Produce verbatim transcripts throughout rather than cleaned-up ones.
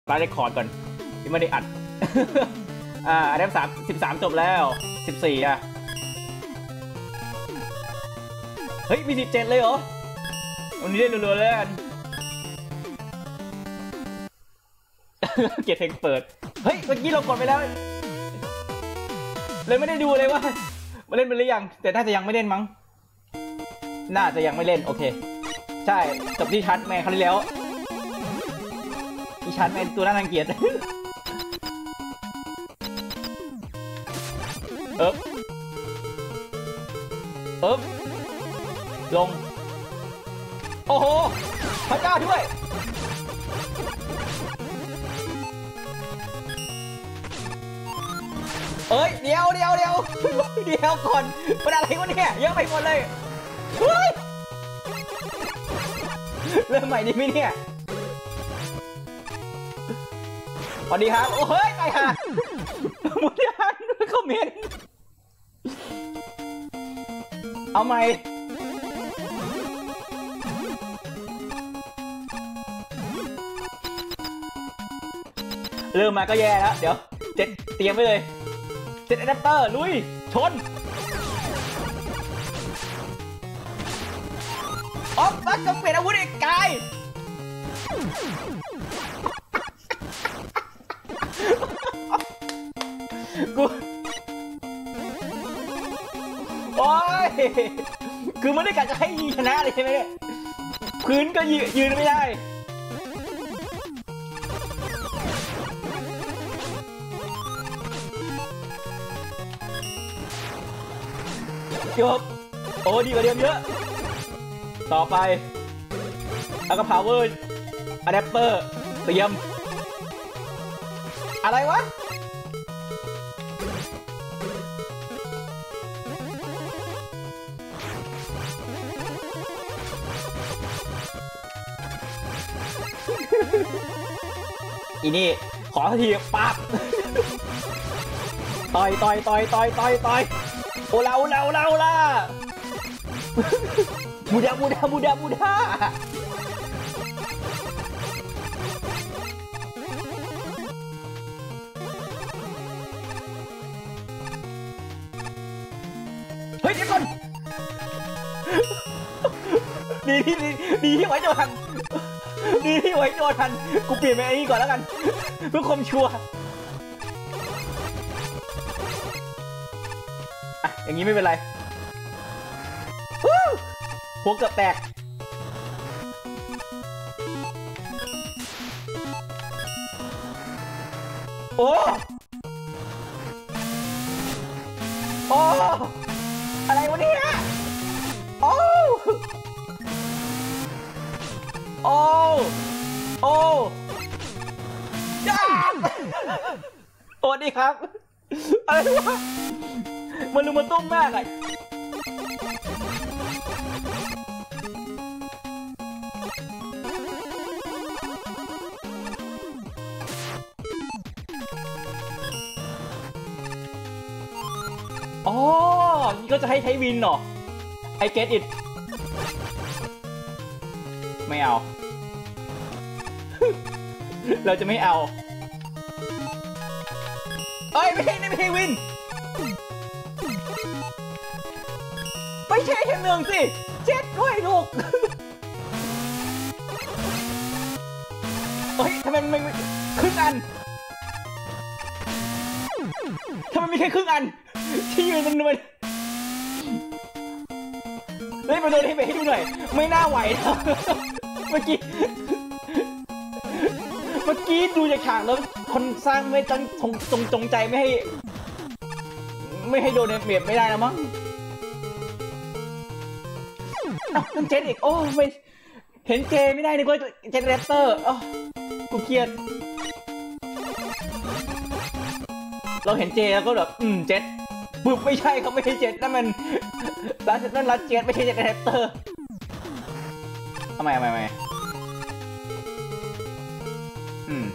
ปาเรคคอร์ดก่อนที่ไม่ได้อัดอ่าอันดับสามสิบสามจบแล้วสิบสี่อ่ะเฮ้ยมีสิบเจ็ดเลยเหรอวันนี้ได้รัวๆเลยกันเกียร์เพลงเปิดเฮ้ยเมื่อกี้เรากดไปแล้วเลยไม่ได้ดูเลยว่ามาเล่นไปหรือยังแต่น่าจะยังไม่เล่นมั้งน่าจะยังไม่เล่นโอเคใช่จบที่ชัดแมนคราวที่แล้วที่ชัดแมนตัวน่ารังเกียจเอ๊บเอ๊บลงโอ้โหพระเจ้าด้วยเอ้ยเดี๋ยวเดี๋ยวเดี๋ยวเดี๋ยวก่อนเป็นอะไรวะเนี่ยเยอะไปหมดเลยเฮ้ยเริ่มใหม่ดีไหมเนี่ยสวัสดีครับโอ้เฮ้ยไปค่ะหมดยังคอมเมนต์เอาใหม่เริ่มมาก็แย่แล้วเดี๋ยวเจ็ดเตรียมไว้เลยเจ็ดอะแดปเตอร์ลุยชนออฟบัสก็เปลี่ยนอาวุธอีกกายกูโอ้ยคือไม่ได้กะจะให้ยิงชนะเลยใช่ไหมเนี่ยพื้นก็ยืนยืนไม่ได้จบโอ้ดีกว่าเดิมเยอะต่อไปแล้วก็ power adapter เตรียมอะไรวะอีนี่ขอทีปั๊บต่อยต่อยต่อยต่อยต่อยต่อยโอลาโอลาโอลาโอลาบูดาบูดาบูดาบูดาเฮ้ยเดี๋ยวก่อนดีที่ดีที่ไว้โจทันดีที่ไว้โจทันกูเปลี่ยนไปไอ้นี่ก่อนแล้วกันเพื่อความชัวร์อ่ะอย่างนี้ไม่เป็นไรหัวเกือบแตกโอ้โอ้อะไรวะเนี่ยโอ้โอ้โอ้ย่าสวัสดีครับอะไรวะมันลุมมาตุ้มมากเลยอ๋อนี่ก็จะให้ใช้วินเหรอ I get it ไม่เอา เราจะไม่เอาเอ้ยไม่ใช่ไม่ใช่วินไม่ใช่แค่เมืองสิเจ็ดด้วยลูกเฮ้ยทำไมไม่ครึ่งอันทำไมไม่แค่ครึ่งอันที่ยืนมันมันเฮ้ยมาโดนให้ไปให้ดูหน่อยไม่น่าไหวนะเมื่อกี้เมื่อกี้ดูจากฉากแล้วคนสร้างไม่ตั้งจงจงจงใจไม่ให้ไม่ให้โดนเบียดไม่ได้แล้วมั้งอ้าวนั่นเจนอีกโอ้ไม่เห็นเจไม่ได้นึกว่าเจนแรปเตอร์อ๋อกูเครียดเราเห็นเจแล้วก็แบบอืมเจ็ดปึ๊บไม่ใช่เขาไม่ใช่เจ็ดนั่นมันรัสนั่นรัสเจ็ดไม่ใช่เจ็ดแรปเตอร์ทำไมทำไมทำไมอืม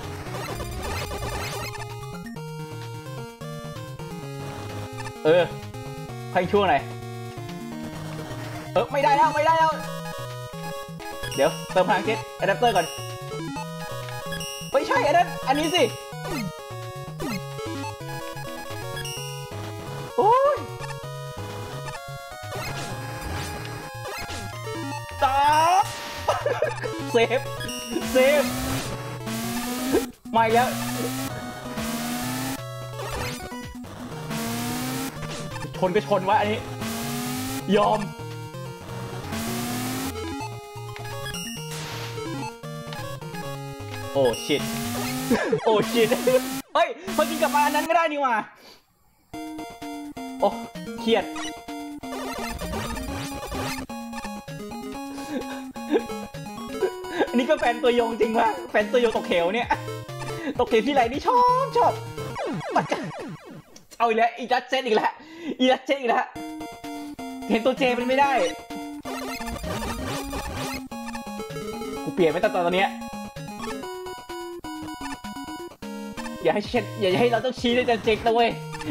เออใครช่วงไหนเออไม่ได้แล้วไม่ได้แล้วเดี๋ยวเติมพลังเจ็ตอะแดปเตอร์ก่อนไม่ใช่อันนั้นอันนี้สิโอ้ยตาเซฟเซฟไม่แล้วชนก็ชนวะอันนี้ยอมโอ้ชิตโอ้ชิตเฮ้ยพอกินกลับมาอันนั้นไม่ได้นี่หว่าโอ้เครียดอันนี้ก็แฟนตัวยงจริงวะแฟนตัวยงตกเขวเนี่ยตกเขวที่ไรนี่ชอบชอบมันจะเอาอีกแล้วอีจัดเซตอีกแล้วอีจัดเซตอีกแล้วเห็นตัวเจมันไม่ได้กูเปลี่ยนไปตั้งแต่ตอนเนี้ยอย่าให้เช็ดอย่าให้เราต้องชี้ในจันเจ็กนะเว้ย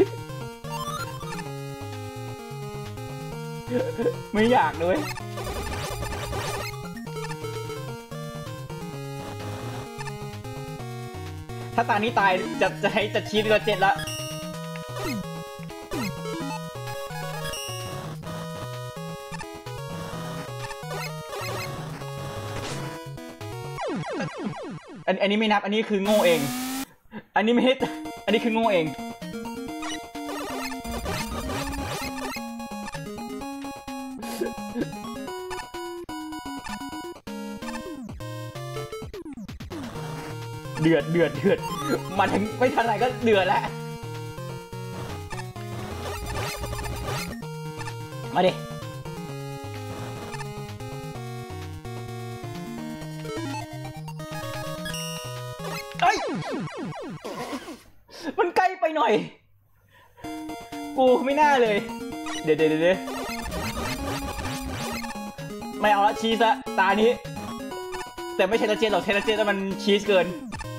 ไม่อยากเลยถ้าตานี้ตายจะจะให้จะชี้ในจันเจ็กละอันอันนี้ไม่นับอันนี้คือโง่เองอันนี้ไม่ฮิตอันนี้คือโง่เองเดือดเดือดเดือดมาถึงไม่ทันไรก็เดือดแล้วมาดิเอ้ยมันใกล้ไปหน่อยกูไม่น่าเลยเดี๋ยวเดี๋ยวเดี๋ยวไม่เอาละชีสละตานี้แต่ไม่ใช่ตาเจนหรอกเทนเจนแล้วมันชีสเกิน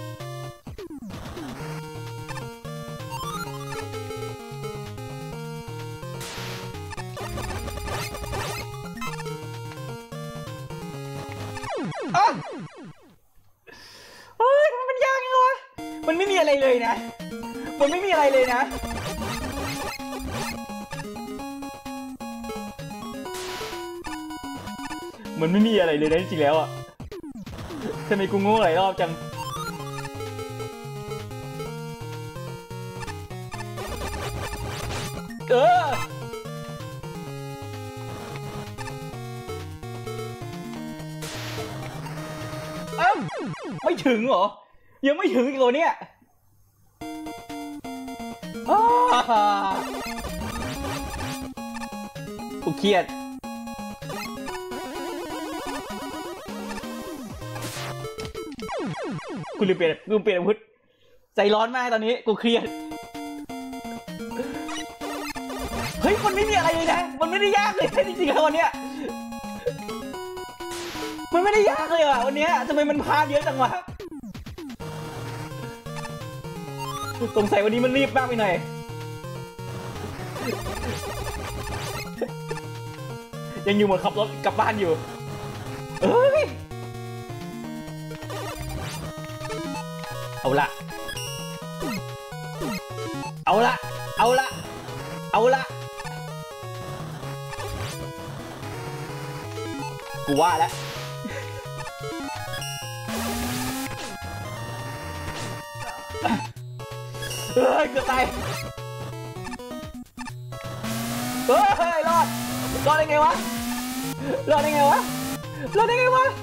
อ่ะเฮ้ยมันยากยังวะมันไม่มีอะไรเลยนะมันไม่มีอะไรเลยนะมันไม่มีอะไรเลยนะจริงๆแล้วอ่ะทำไมกูโง่หลายรอบจังเออเอ้าไม่ถึงเหรอยังไม่ถึงอีกเหรอเนี่ยกูเครียดกูลืมเปลี่ยนลืมเปลี่ยนอาวุธใจร้อนมากตอนนี้กูเครียดเฮ้ยมันไม่มีอะไรเลยนะมันไม่ได้ยากเลยจริงๆแล้ววันเนี้ยมันไม่ได้ยากเลยอ่ะวันเนี้ยทำไมมันพลาดเยอะจังวะสงสัยวันนี้มันรีบมากไปหน่อยยังอยู่หมดขับรถกลับบ้านอยู่เอ้ยเอาละเอาละเอาละเอาละกูว่าแล้วเฮ้ยเกือบตายเฮ้ยรอดรอดได้ไงวะรอดได้ไงวะรอดได้ไงวะ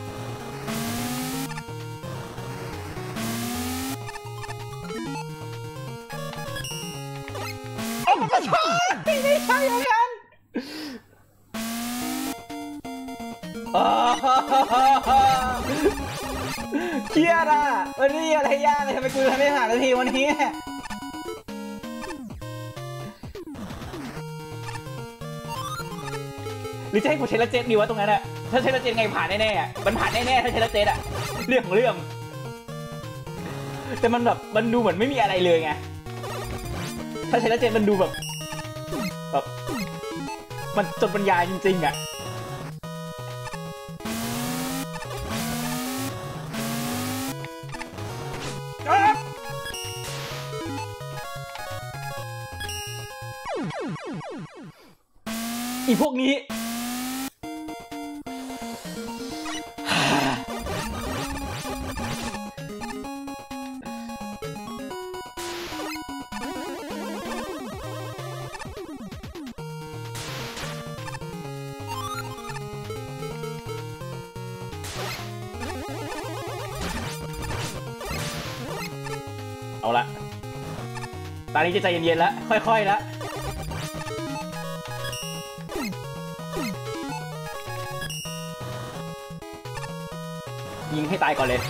โอ้มันไม่ใช่ไม่ใช่อย่างนั้นเครียดอ่ะวันนี้อะไรยากเลยทำไมกูทำไม่ผ่านนาทีวันนี้หรือจะให้กูเชลเจตดีวะตรงนั้นอะถ้าเชลเจตไงผ่านแน่ๆอะมันผ่านแน่ๆถ้าเชลเจตอะเรื่องของเรื่องแต่มันแบบมันดูเหมือนไม่มีอะไรเลยไงถ้าเชลเจตมันดูแบบแบบมันจนปัญญาจริงๆอะอีพวกนี้เอาละตอนนี้จะใจเย็นๆแล้วค่อยๆแล้วยิงให้ตายก่อนเลย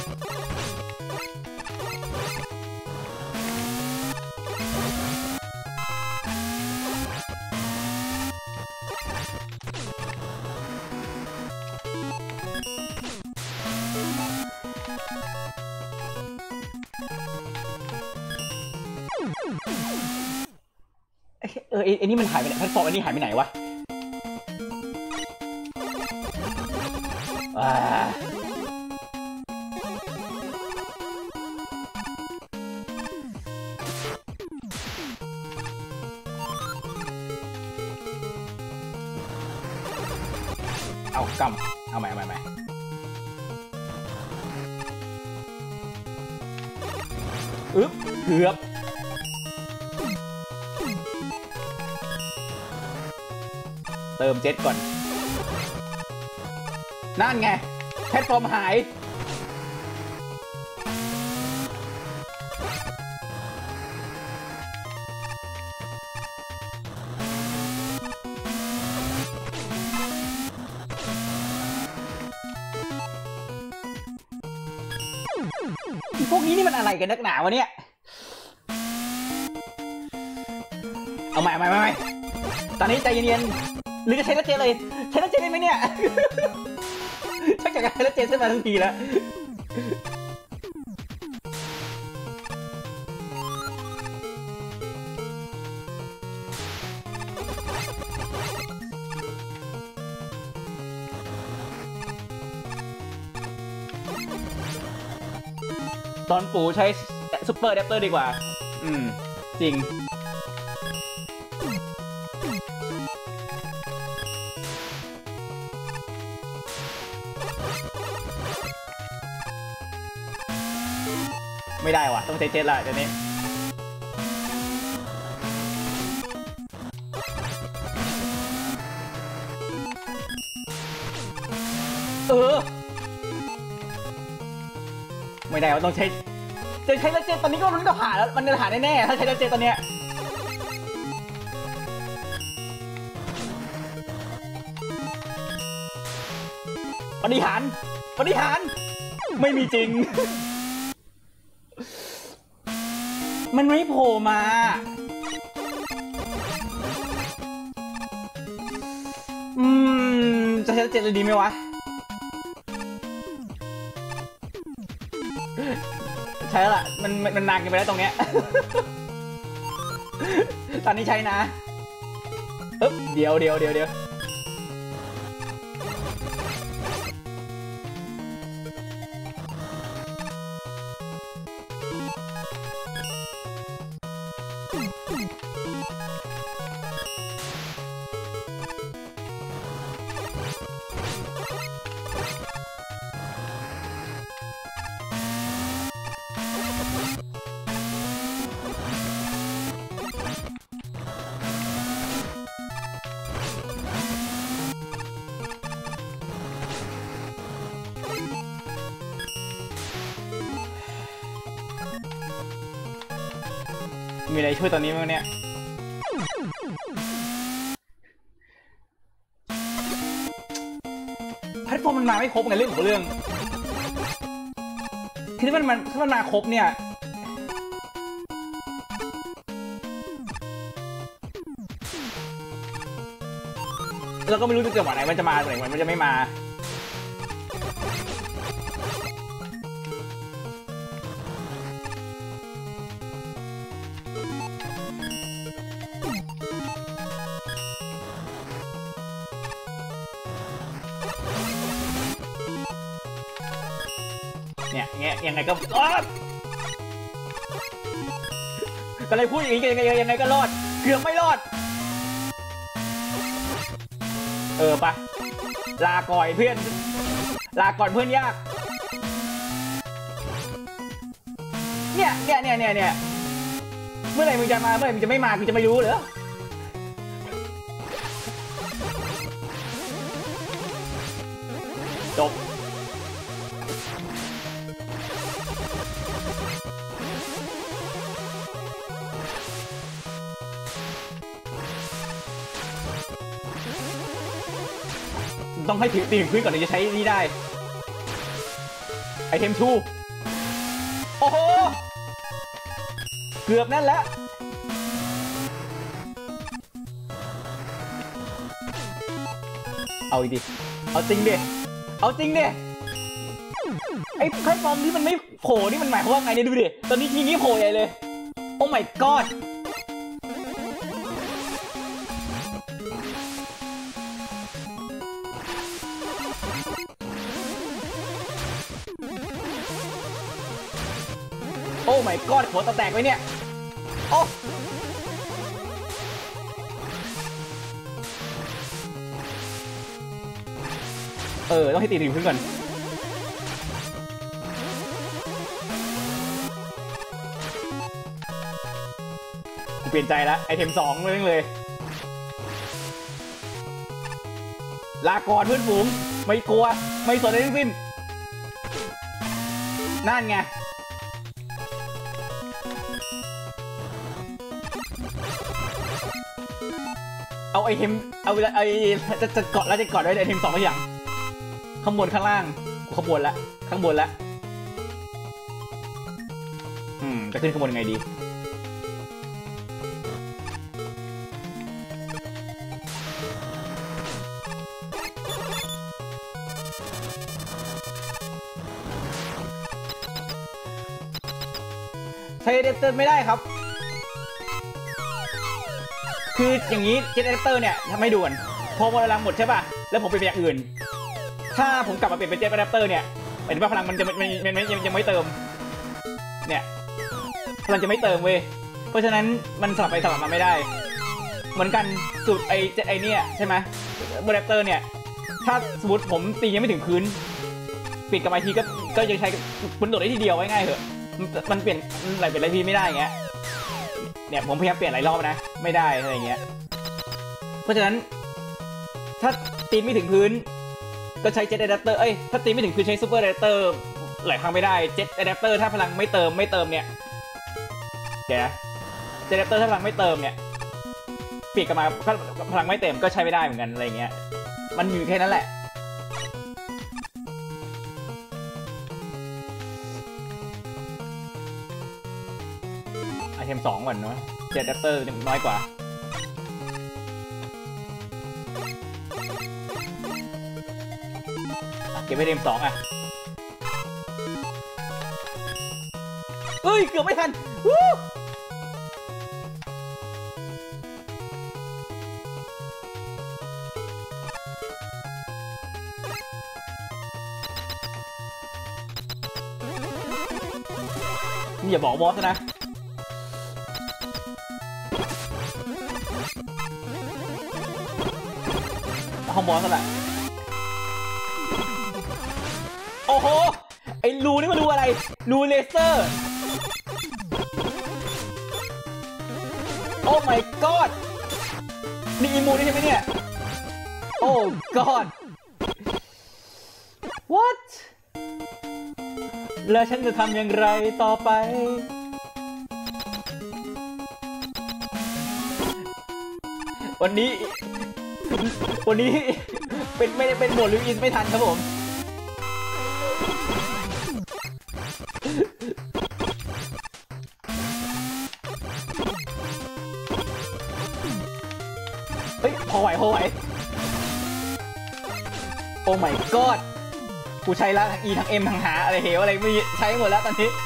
เออไอ้นี่มันหายไปไหนแพลตฟอร์มอันนี้หายไปไหนวะว้าเอากำเอาใหม่เอาใหม่ใหม่อึ๊บเกือบเติมเจ็ตก่อนนั่นไงแพลตฟอร์มหายพวกนี้นี่มันอะไรกันนักหนาวะเนี่ยเอาใหม่เอาใหม่เอาใหม่ตอนนี้ใจเย็นๆหรือจะใช้แล้วเจเลยใช้แล้วเจได้ไหมเนี่ยชักจากการใช้แล้วเจขึ้นมาทันทีแล้วตอนปู่ใช้ซุปเปอร์อะแดปเตอร์ดีกว่าอืมจริงไม่ได้ว่ะต้องใช้เจ็ตละเดี๋ยวนี้เออไม่ได้ว่าต้องใช้จะใช้แล้วเจ็ตตอนนี้ก็มันก็ผ่านแล้วมันจะผ่านแน่ๆถ้าใช้แล้วเจ็ตตอนเนี้ยปฏิหารปฏิหารไม่มีจริงมันไม่โผล่มาอืมจะใช้เจ็ดเลยดีไหมวะใช้แล้วล่ะมันมันนานกันไปแล้วตรงเนี้ยตอนนี้ใช้นะเอ๊บเดี๋ยวเดี๋ยวเดี๋ยวเดี๋ยวมีอะไรช่วยตอนนี้มั้งเนี่ยแพลตฟอร์มมันมาไม่ครบไงเรื่องของเรื่องคือถ้ามันมันถ้ามันมาครบเนี่ยเราก็ไม่รู้จะจังหวะไหนมันจะมาไหนมันจะไม่มาเนี่ยเงี้ยยังไงก็รอดก็เลยพูดอย่างนี้ยังไงยังไงก็รอดเกือบไม่รอดเออปะลาก่อยเพื่อนลาก่อนเพื่อนยากเนี่ยเนี่ยเนี่ยเนี่ยเนี่ยเมื่อไหร่มึงจะมาเมื่อไหร่มึงจะไม่มากูจะไม่รู้เหรอจบต้องให้ถือตีถึงพื้นก่อนถึงจะใช้นี่ได้ไอเทมชูโอ้โหเกือบนั่นแล้วเอาอีกดิเอาจริงดิเอาจริงดิไอ้ไพ่ฟอร์มที่มันไม่โผล่นี่มันหมายความว่าไงเนี่ยดูดิตอนนี้ทีนี้โผล่ใหญ่เลยโอ้ my godโอ้ my god หัวตะแตกไว้เนี่ยโอ้เออต้องให้ตีถึงพื้นก่อนกูเปลี่ยนใจแล้วไอเทมสองเลยเลยลาก่อนเพื่อนฝูงไม่กลัวไม่สนอะไรทั้งสิ้นนั่นไงเอาไอเทมเอาไอจะจะเกาะแล้วจะเกาะด้วยไอเทมสองอย่างข้างบนข้างล่างข้างบนละข้างบนละอืมจะขึ้นข้างบนยังไงดีใช้เดปเตอร์ไม่ได้ครับคืออย่างนี้เจ็ตอะแดปเตอร์เนี่ยทำให้ด่วนพอพลังหมดใช่ป่ะแล้วผมเปลี่ยนเป็นอย่างอื่นถ้าผมกลับมาเปลี่ยนเป็นเจ็ตอะแดปเตอร์เนี่ยหมายถึงว่าพลังมันจะมันมันมันยังไม่เติมเนี่ยพลังจะไม่เติมเว้ยเพราะฉะนั้นมันสลับไปสลับมาไม่ได้เหมือนกันสูตรไอเจ็ตไอเนี่ยใช่ไหมอะแดปเตอร์เนี่ยถ้าสมมติผมตียังไม่ถึงพื้นปิดกับไอทีก็ก็ยังใช้มันโดดได้ทีเดียวไว้ง่ายเหอะมันเปลี่ยนหลายเป็นหลายทีไม่ได้อย่างเงี้ยเนี่ยผมพยายามเปลี่ยนหลายรอบนะไม่ได้อะไรเงี้ยเพราะฉะนั้นถ้าตีไม่ถึงพื้นก็ใช้เจ็ตอะแดปเตอร์เอ้ยถ้าตีไม่ถึงพื้นใช้ซูเปอร์อะแดปเตอร์หลายครั้งไม่ได้เจ็ตอะแดปเตอร์ถ้าพลังไม่เติมไม่เติมเนี่ยแกเจ็ตอะแดปเตอร์ถ้าพลังไม่เติมเนี่ยเปลี่ยนกลับมาพลังไม่เต็มก็ใช้ไม่ได้เหมือนกันอะไรเงี้ยมันอยู่แค่นั้นแหละไอเทมสองก่อนเนาะเจ็ตอะแดปเตอร์น้อยกว่าเก็บไว้เทมสองอ่ะเอ้ยเกือบไม่ทันวู้อย่าบอกบอสนะห้องบอสแหละโอ้โหไอ้รูนี่มันรูอะไรรูเลเซอร์โอ้ my god นี่อีมูนี่ใช่ไหมเนี่ยโอ้ god what แล้วฉันจะทำอย่างไรต่อไปวันนี้วันนี้เป็นไม่ได้เป็นโหมดลิวอินไม่ทันครับผมเฮ้ยพอไหวพอไหวโอ้ my god กูใช้แล้วทั้ง E ทั้ง M ทั้งหาอะไรเหวอะไรไม่ใช้หมดแล้วตอนนี้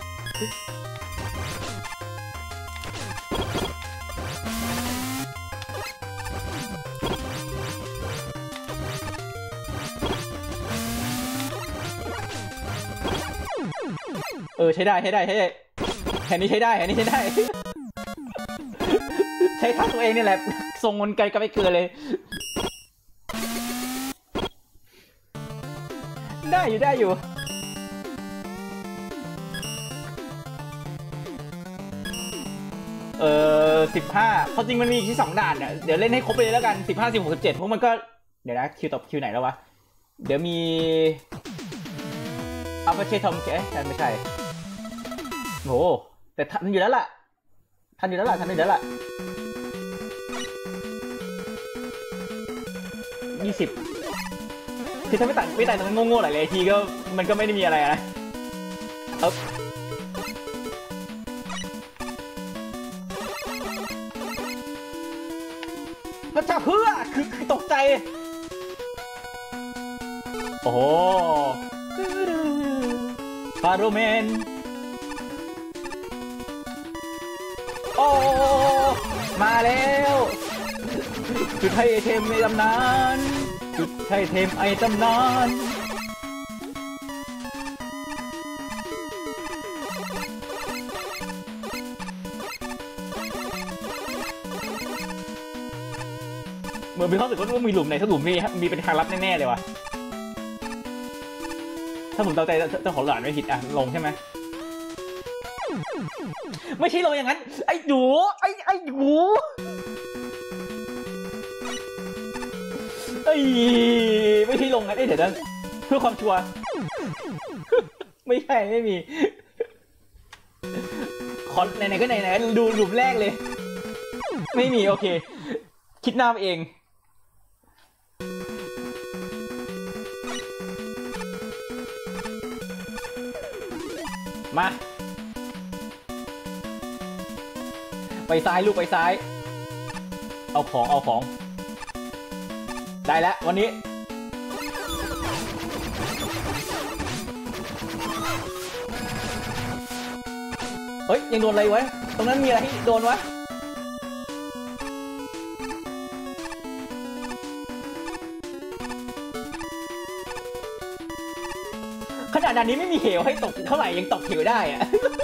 เออใช้ได้ใช้ได้ใช้ได้แค่นี้ใช้ได้แค่นี้ใช้ได้ใช้ท่าตัวเองนี่แหละทรงมันไกลก็ไม่เกินเลยได้อยู่ได้อยู่เออสิบห้าเพราะจริงมันมีที่สองด่านเนี่ยเดี๋ยวเล่นให้ครบไปเลยแล้วกันสิบห้าสิบหกสิบเจ็ดพวกมันก็เดี๋ยวนะคิวต่อคิวไหนแล้ววะเดี๋ยวมีอัลฟาเชทอมแกใช่ไม่ใช่โหแต่ทันอยู่แล้วล่ะทันอยู่แล้วล่ะทันอยู่แล้วล่ะยี่สิบคือถ้าไม่ตัดไม่ตัดตรงนั้นโง่ๆหลายๆทีก็มันก็ไม่ได้มีอะไรนะเออพระเจ้าเพื่อคือคือตกใจโอ้โหฟาโรแมนโอ้มาแล้วจุดไทเทมในตำนานจุดไทเทมไอตำนานเหมือนมีความรู้สึกว่ามีหลุมไหนถ้าหลุมมีมีเป็นทางลับแน่ๆเลยวะถ้าผมเดาใจเจ้าของหลานไม่ผิดอ่ะลงใช่ไหมไม่ใช่ลงอย่างนั้นไอ้หนูไอ้ไอ้หนูไอ้ไม่ใช่ลงงั้นไอ้เดี๋ยวนะเพื่อความชัวร์ไม่ใช่ไม่มีคอนไหนๆก็ไหนๆดูหลุมแรกเลยไม่มีโอเคคิดหน้าเองมาไปซ้ายลูกไปซ้ายเอาของเอาของได้แล้ววันนี้เฮ้ยยังโดนอะไรไว้ตรงนั้นมีอะไรที่โดนวะขนาดนี้ไม่มีเหวให้ตกเท่าไหร่ยังตกเหวได้อะ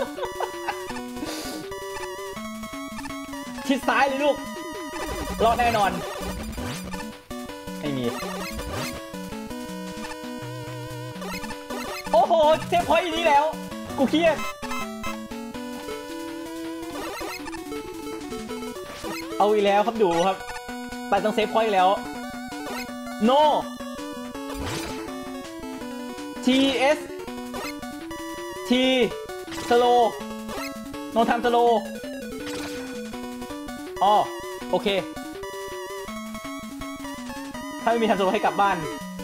ชิดซ้ายเลยลูกรอดแน่นอนไม่มีโอ้โหเซฟพอยต์นี้แล้วกูเครียดเอาอีกแล้วครับดูครับไปต้องเซฟพอยต์แล้ว no T S T slow no time slow อ๋อโอเคถ้าไม่มีทำโซโลให้กลับบ้าน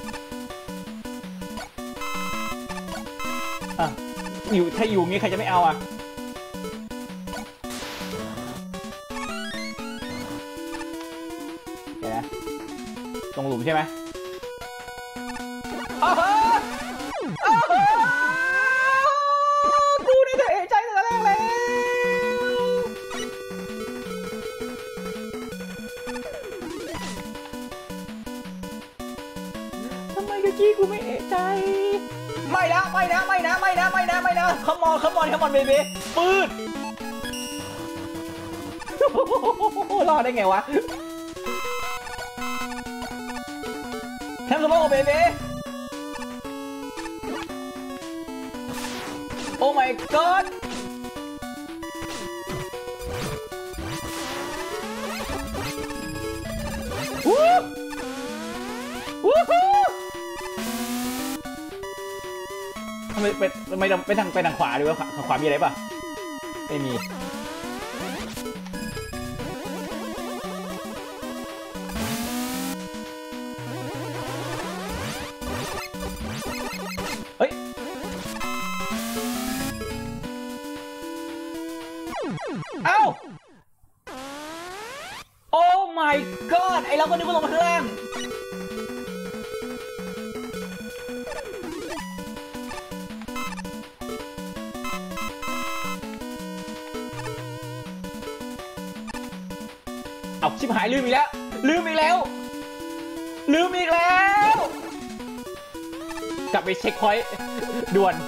อ่ะอยู่ถ้าอยู่งี้ใครจะไม่เอาอ่ะเดี๋ยวนะลงหลุมใช่ไหมอ้าวอ้าวกูนี่จะเอะใจตั้งแต่แรกเลยกี้กูไม่เอะใจไม่นะไม่นะไม่นะไม่นะไม่นะไม่นะขมอนขมอนขมอนเบเบ้ปืดรอดได้ไงวะแทมสโลว์เบเบ้โอ้ my god วู้วู้ฮู้ทำไมไปทำไมไปทางไปทางขวาดีวะทางขวามีอะไรป่ะไม่มีเฮ้ยเอ้าโอ้ my god ไอเราก็นึกว่าลงมาข้างล่างเอาชิบหายลืมอีกแล้วลืมอีกแล้วลืมอีกแล้วกลับไปเช็คพอยต์ด่วน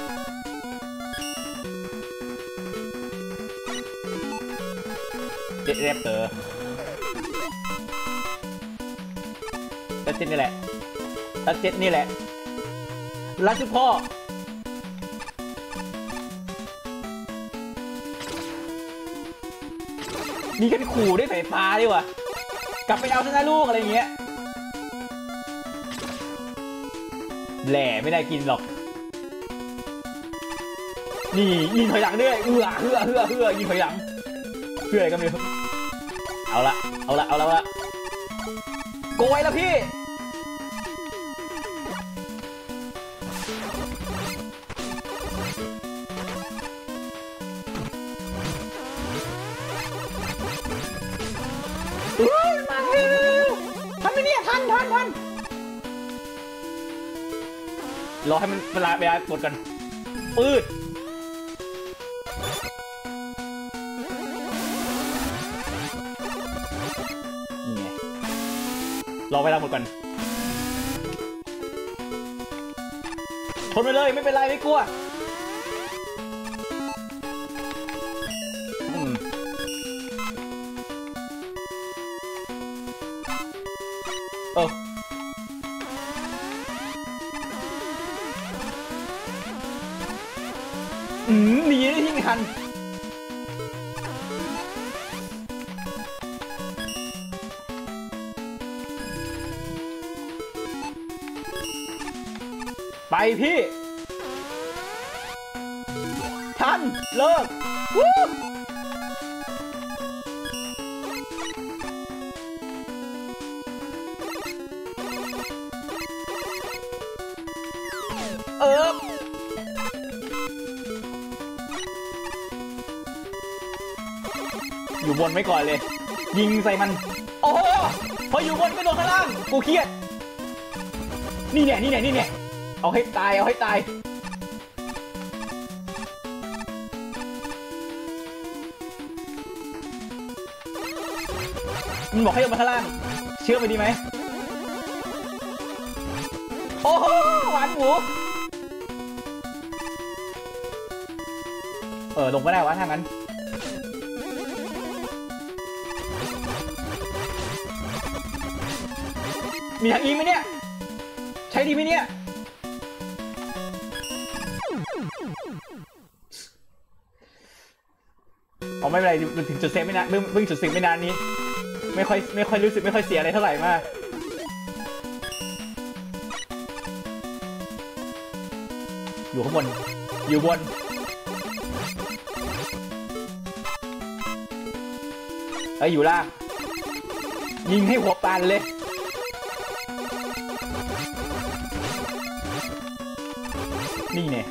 เจ็ดแรปเตอร์ตัดเจ็ดนี่แหละตัดเจ็ดนี่แหละรักทุกพ่อมีกันขู่ด้วยสายฟ้าดิวะกลับไปเอาชนะลูกอะไรอย่างเงี้ยแหล่ไม่ได้กินหรอกนี่ยิงถอยหลังด้วยเอื้อเอื้อเอื้อเอื้อยิงถอยหลังเพื่ออะไรก็ไม่รู้เอาละเอาละเอาละเอาละโกยแล้วพี่มาเร็วทันไหมเนี่ยทันทันทันรอให้มันเวลาเวลาหมดกันปืดนี่ไงรอเวลาหมดก่อนทนไปเลยไม่เป็นไรไม่กลัวเอออืมหนีได้ที่ทันไปพี่ทันเลิกวู้เอออยู่บนไว้ก่อนเลยยิงใส่มันโอ้โหพออยู่บนก็โดนข้างล่างกูเครียดนี่เนี่ยนี่เนี่ยนี่เนี่ยเอาให้ตายเอาให้ตายมันบอกให้ลงมาข้างล่างเชื่อไปดีไหมโอ้โหหวานหมูเออลงก็ได้วะถ้างั้นมีทางอีไหมเนี่ยใช้ดีไหมเนี่ยอ๋อไม่เป็นไรถึงจุดเซฟไม่นานเพิ่งเพิ่งจุดเซฟไม่นานนี้ไม่ค่อยไม่ค่อยรู้สึกไม่ค่อยเสียอะไรเท่าไหร่มากอยู่ข้างบนอยู่บนเอ้ยอยู่ล่างยิงให้หัวปานเลยนี่เนี่ย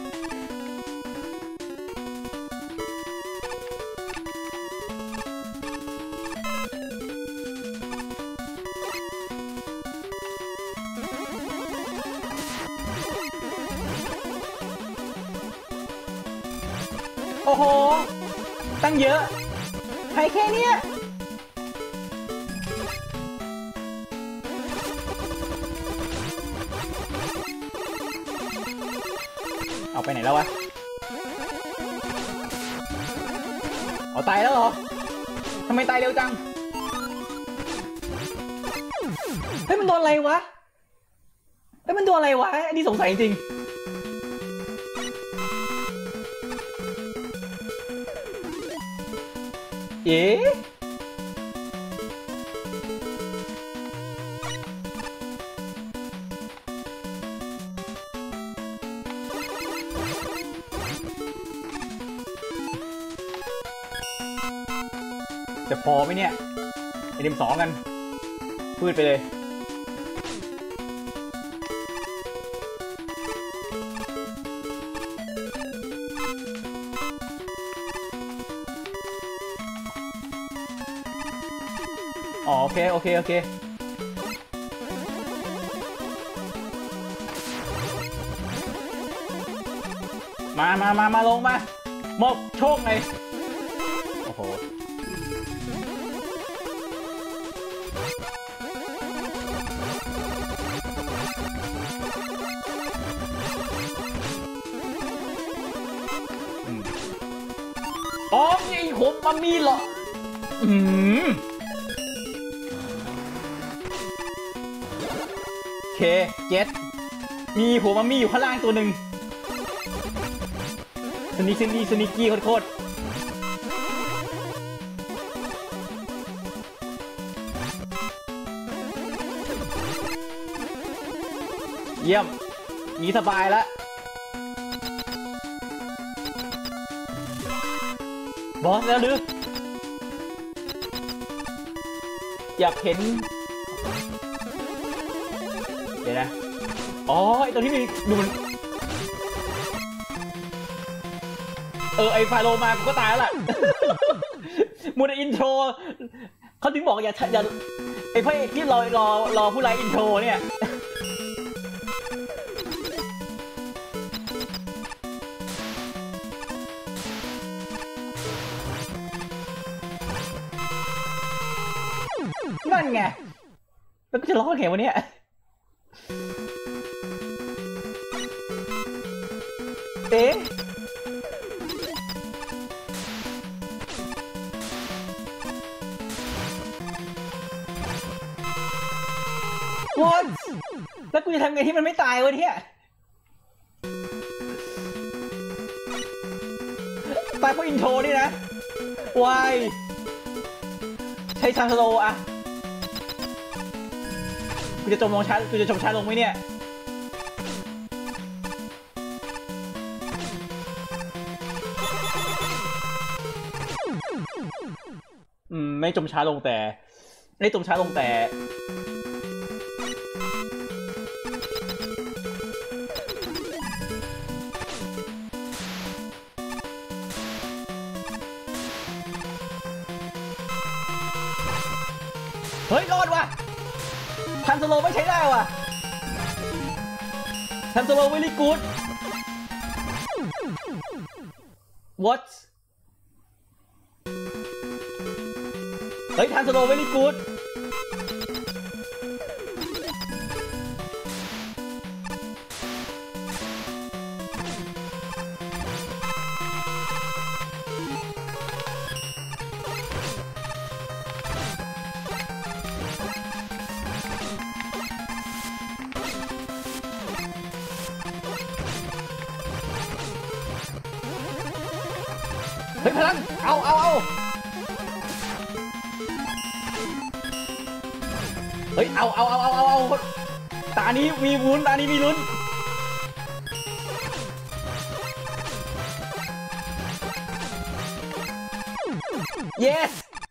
โอ้โหตั้งเยอะให้แค่เนี้ยเอาไปไหนแล้ววะเอาตายแล้วเหรอทำไมตายเร็วจังเฮ้ยมันโดนอะไรวะเฮ้ยมันโดนอะไรวะอันนี้สงสัยจริงเอ๊ะจะพอไหมเนี่ยไอเดมสองกันพืดไปเลยอ๋อโอเคโอเคโอเคมามามามาลงมามอบโชคหน่อยโอ้โหอ๋อไอ้ผมมันมีเหรออืมโอเคเจ็ดมีหัวมัมมี่อยู่ข้างล่างตัวหนึ่งสนิกสนิกสนิกกี้โคตรเยี่ยมมีสบายแล้วบอสแล้วหรืออยากเห็นเดี๋ยวนะอ๋อไอตัวที่มีดูมันเออไอไฟโลมาก็ตายแล้วล่ะมูนอินโทรเขาถึงบอกอย่าอย่าไอพระเอกที่รอรอรอผู้ไลฟ์อินโทรเนี่ยนั่นไงแล้วก็จะร้องแข่งวันนี้เอ๊ะ What แล้วกูจะทำไงที่มันไม่ตายวะเนี่ยตายเพราะอินโทรนี่นะวายใช้ชาร์โลอะกูจะจมลงช้ากูจะจมช้าลงไหมเนี่ยอืมไม่จมช้าลงแต่ไม่จมช้าลงแต่เฮ้ยรอดว่ะทันสโลไม่ใช้ได้ว่ะทันสโล very good what เฮ้ยทันสโล very good เฮ้ยพลังเอาเอาเอาเฮ้ยเอาเอาเอาเอาเอาเอาตานี้มีลุ้นตานี้มีลุ้น yes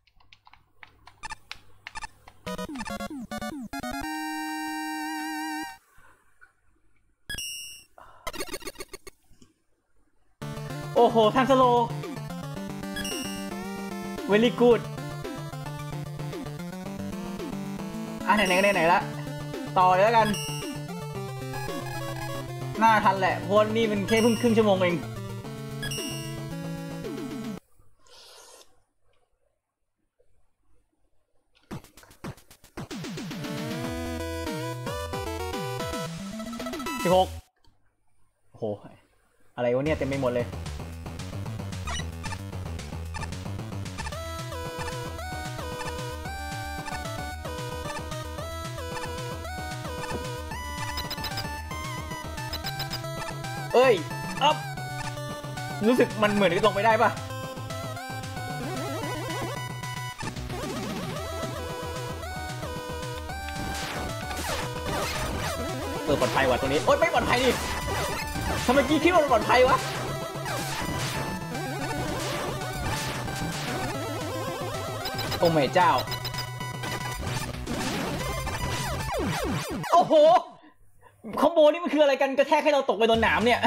โอ้โหทันสโลvery good อ่ะไหนไหนไหนไหนละต่อเลยแล้วกันน่าทันแหละเพราะนี่มันแค่เพิ่งครึ่งชั่วโมงเองสิบหกโอ้โหอะไรวะเนี่ยเต็มไปหมดเลยเอ้ยอัพรู้สึกมันเหมือนลงไปได้ปะเออปลอดภัยว่ะตัวนี้โอ๊ยไม่ปลอดภัยดิทำไมกี้คิดว่ามันปลอดภัยวะโอ้แม่เจ้าโอ้โหคอมโบนี่มันคืออะไรกันกระแทกให้เราตกไปโดนหนามเนี่ย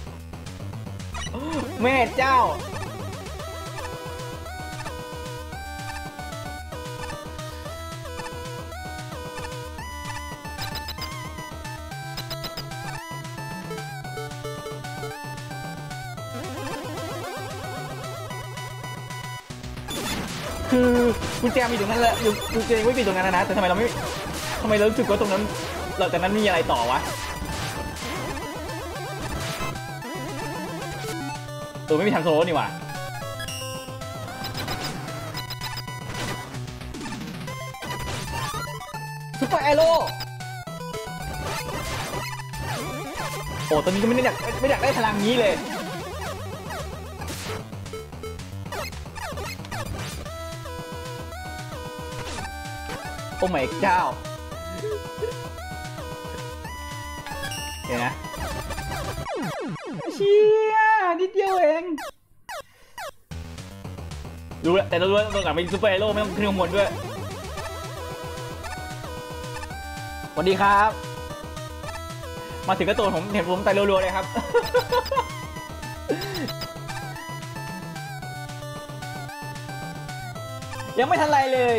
แม่เจ้าคือกุญแจมีตรงนั้นแหละกุญแจไม่มีตรงนั้นนะแต่ทำไมเราไม่ทำไมเรารู้สึกว่าตรงนั้นหลังจากนั้นมีอะไรต่อวะตัวไม่มีทางโซโล่นี่หว่าซุปเปอร์แอโร่โอ้ตอนนี้ก็ไม่ได้อยากไม่อยากได้พลังนี้เลยโอ้ไม่เจ้าเดี๋ยวนะเชี่ยนิดเดียวเองรู้แล้วแต่เรารู้ว่าตัวหลังเป็นซูเปอร์ฮีโร่ไม่ต้องขึ้นข้างบนด้วยสวัสดีครับมาถึงกระตัวผมเห็นผมไต่รัวๆเลยครับยังไม่ทันไรเลย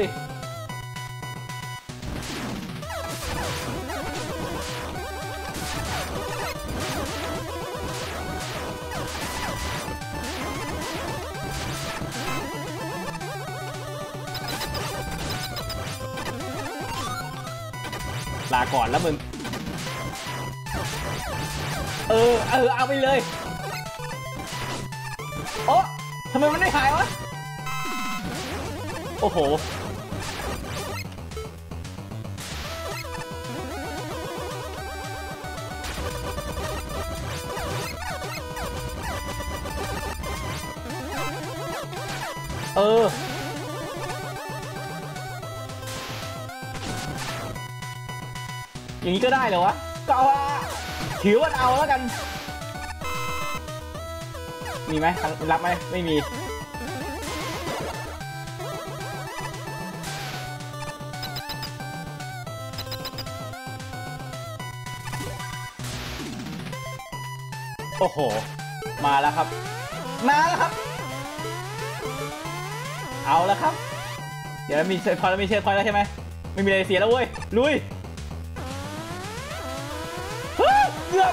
ลาก่อนแล้วมึงเออเออเอาไปเลยโอ้ทำไมมันไม่หายวะโอ้โหเอออย่างนี้ก็ได้เหรอวะก็เอาถือว่าเอาแล้วกันมีไหมรับไหมไม่มีโอ้โหมาแล้วครับมาแล้วครับเอาแล้วครับเดี๋ยวมีเชฟพอยแล้วมีเชฟพอยแล้วใช่ไหมไม่มีอะไรเสียแล้วเว้ยลุยเกือบ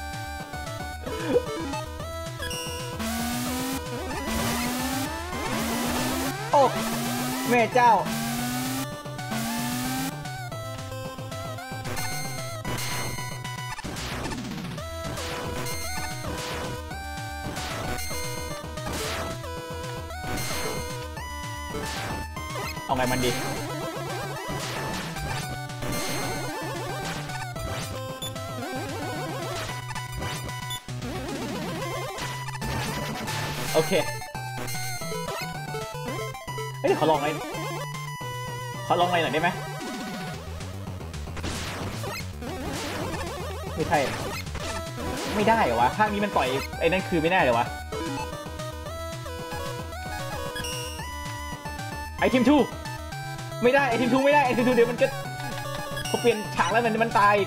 โอ้แม่เจ้าเอาไงมันดีโอเคเฮ้ยขอลองหน่อยขอลองหน่อยหน่อยได้ไหมไม่ใช่ไม่ได้เหรอวะภาคนี้มันปล่อยไอ้นั่นคือไม่ได้เหรอวะไอทีมทูไม่ได้ไอทีมทูไม่ได้ไอทีมทูเดี๋ยวมันก็เขาเปลี่ยนฉากแล้วมันมันตาย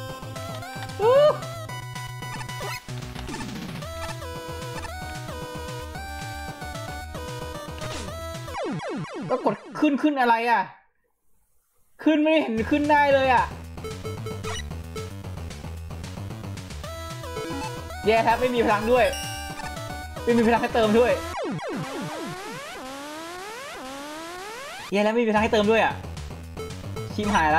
ก็กดขึ้นขึ้นอะไรอ่ะขึ้นไม่เห็นขึ้นได้เลยอ่ะแย่ครับไม่มีพลังด้วยไม่มีพลังให้เติมด้วยแย่แล้วไม่มีพลังให้เติมด้วยอ่ะชิมหายละ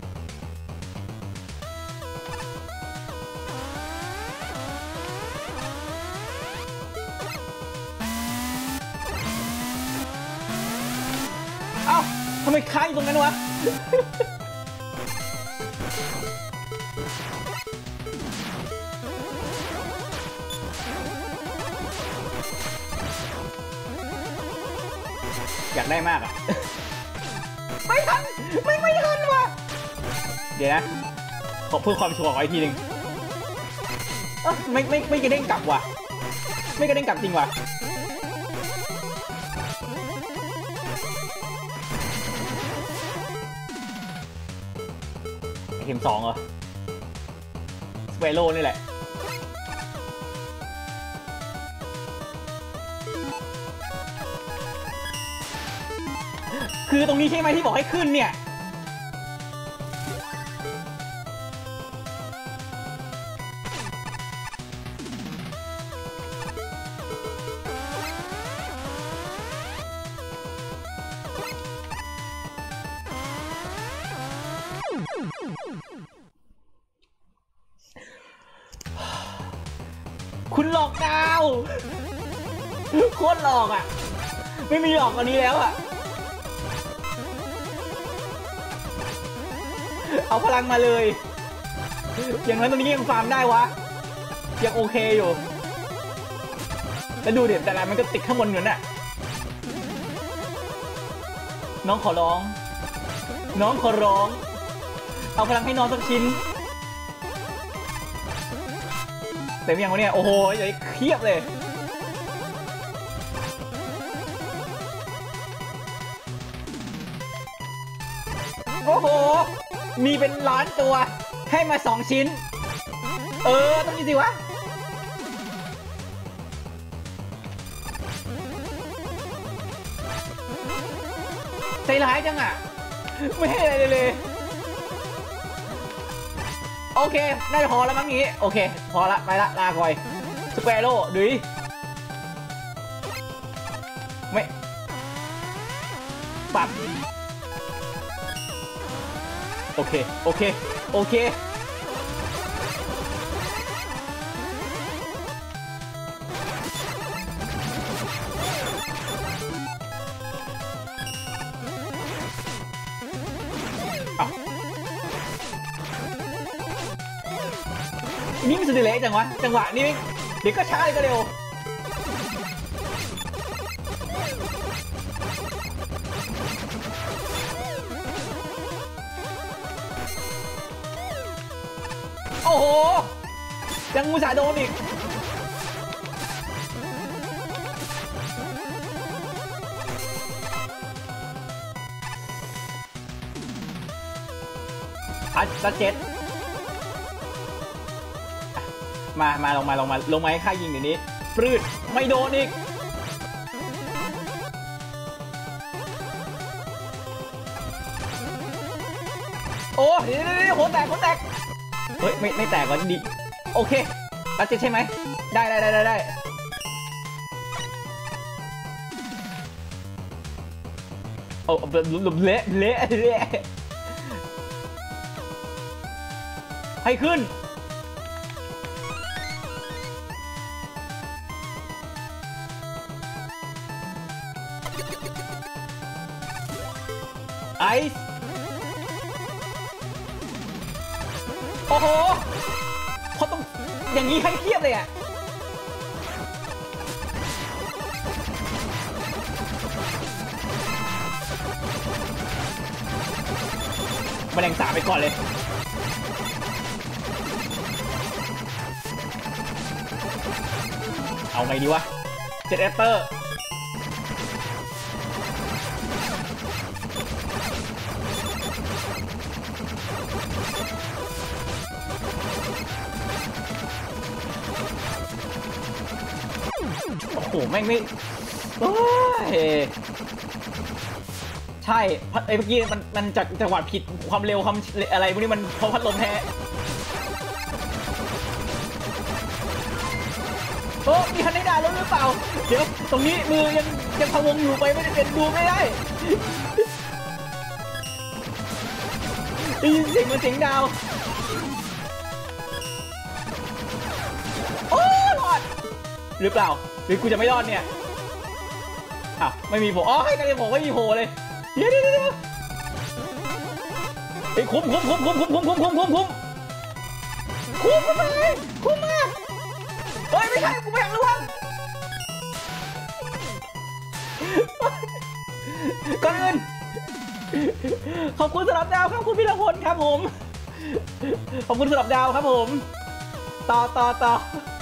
เอ้าทำไมค้างอยู่ตรงนั้นวะอยากได้มากอ่ะไม่ทันไม่ไม่ทันว่ะเดี๋ยวนะขอเพื่อความชัวร์ขออีกทีหนึ่งไม่ไม่ไม่กระเด้งกลับว่ะไม่กระเด้งกลับจริงว่ะเข็มสองเหรอสเปโร่นี่แหละคือตรงนี้ใช่ไหมที่บอกให้ขึ้นเนี่ยคุณหลอกดาวโคตรหลอกอ่ะไม่มีหลอกกว่านี้แล้วอ่ะเอาพลังมาเลยอย่างนั้นตรงนี้ยังฟาร์มได้วะยังโอเคอยู่แล้วดูเด็ดแต่ละมันก็ติดข้างบนอยู่น่ะน้องขอร้องน้องขอร้องเอาพลังให้น้องสักชิ้นเต็มยังวะเนี่ยโอ้โหใหญ่เทียบเลยโอ้โหมีเป็นล้านตัวให้มาสองชิ้นเออต้องนี้สิวะใจร้ายจังอ่ะไม่ให้อะไรเลยโอเคน่าจะพอแล้วมั้งงี้โอเคพอละไปละลาก่อยสเปโร่ดุยไม่ปรับโอเคโอเคโอเคนี่มันสุดเละจังวะจังหวะนี้เดี๋ยวก็ช้าเลยก็เร็วโอ้โหยังมูสาโดนอีกอัดสเจ็ตมามาลงมาลงมาลงมาให้ข้ายิงเดี๋ยวนี้ปลื้ดไม่โดนอีกโอ้เดี๋ยวเดี๋ยวโหแตกโหแตกเฮ้ยไม่ไม่แตกก่อนดิโอเครัดเจ็ตใช่ไหมได้ได้ได้ได้โอ้หลุมเละเละเละให้ขึ้นไอซ์โอ้โหเขาต้องอย่างนี้ให้เทียบเลยอ่ะแมลงสาบไปก่อนเลยเอาไงดีวะเจ็ดแอปเปอร์โอ้โหแม่งไม่โอ้ยใช่ไอ้เมื่อกี้มันมันจากจังหวะผิดความเร็วความอะไรพวกนี้มันเพราะพัดลมแพ้โอ้มีคันได้ด่าแล้วหรือเปล่าเดี๋ยวตรงนี้มือยังยังพะวงอยู่ไปไม่ได้เป็นดูไม่ได้ได้ยินเสียงมันเสียงดาวโอ้รอดหรือเปล่าหรือกูจะไม่รอดเนี่ยอ้าวไม่มีโผล่อ๋อให้กันเลยบอกไม่มีโผล่เลยเดี๋ยวเดี๋ยวเดี๋ยวไอ้คุ้มคุ้มคุ้มคุ้มคุ้มคุ้มคุ้มคุ้มคุ้มคุ้มคุ้มมาเลยคุ้มมาเฮ้ยไม่ใช่กูไม่อยากระวังก่อนอื่นขอบคุณสำหรับดาวครับคุณพิรพลครับผมขอบคุณสำหรับดาวครับผมต่อต่อต่อ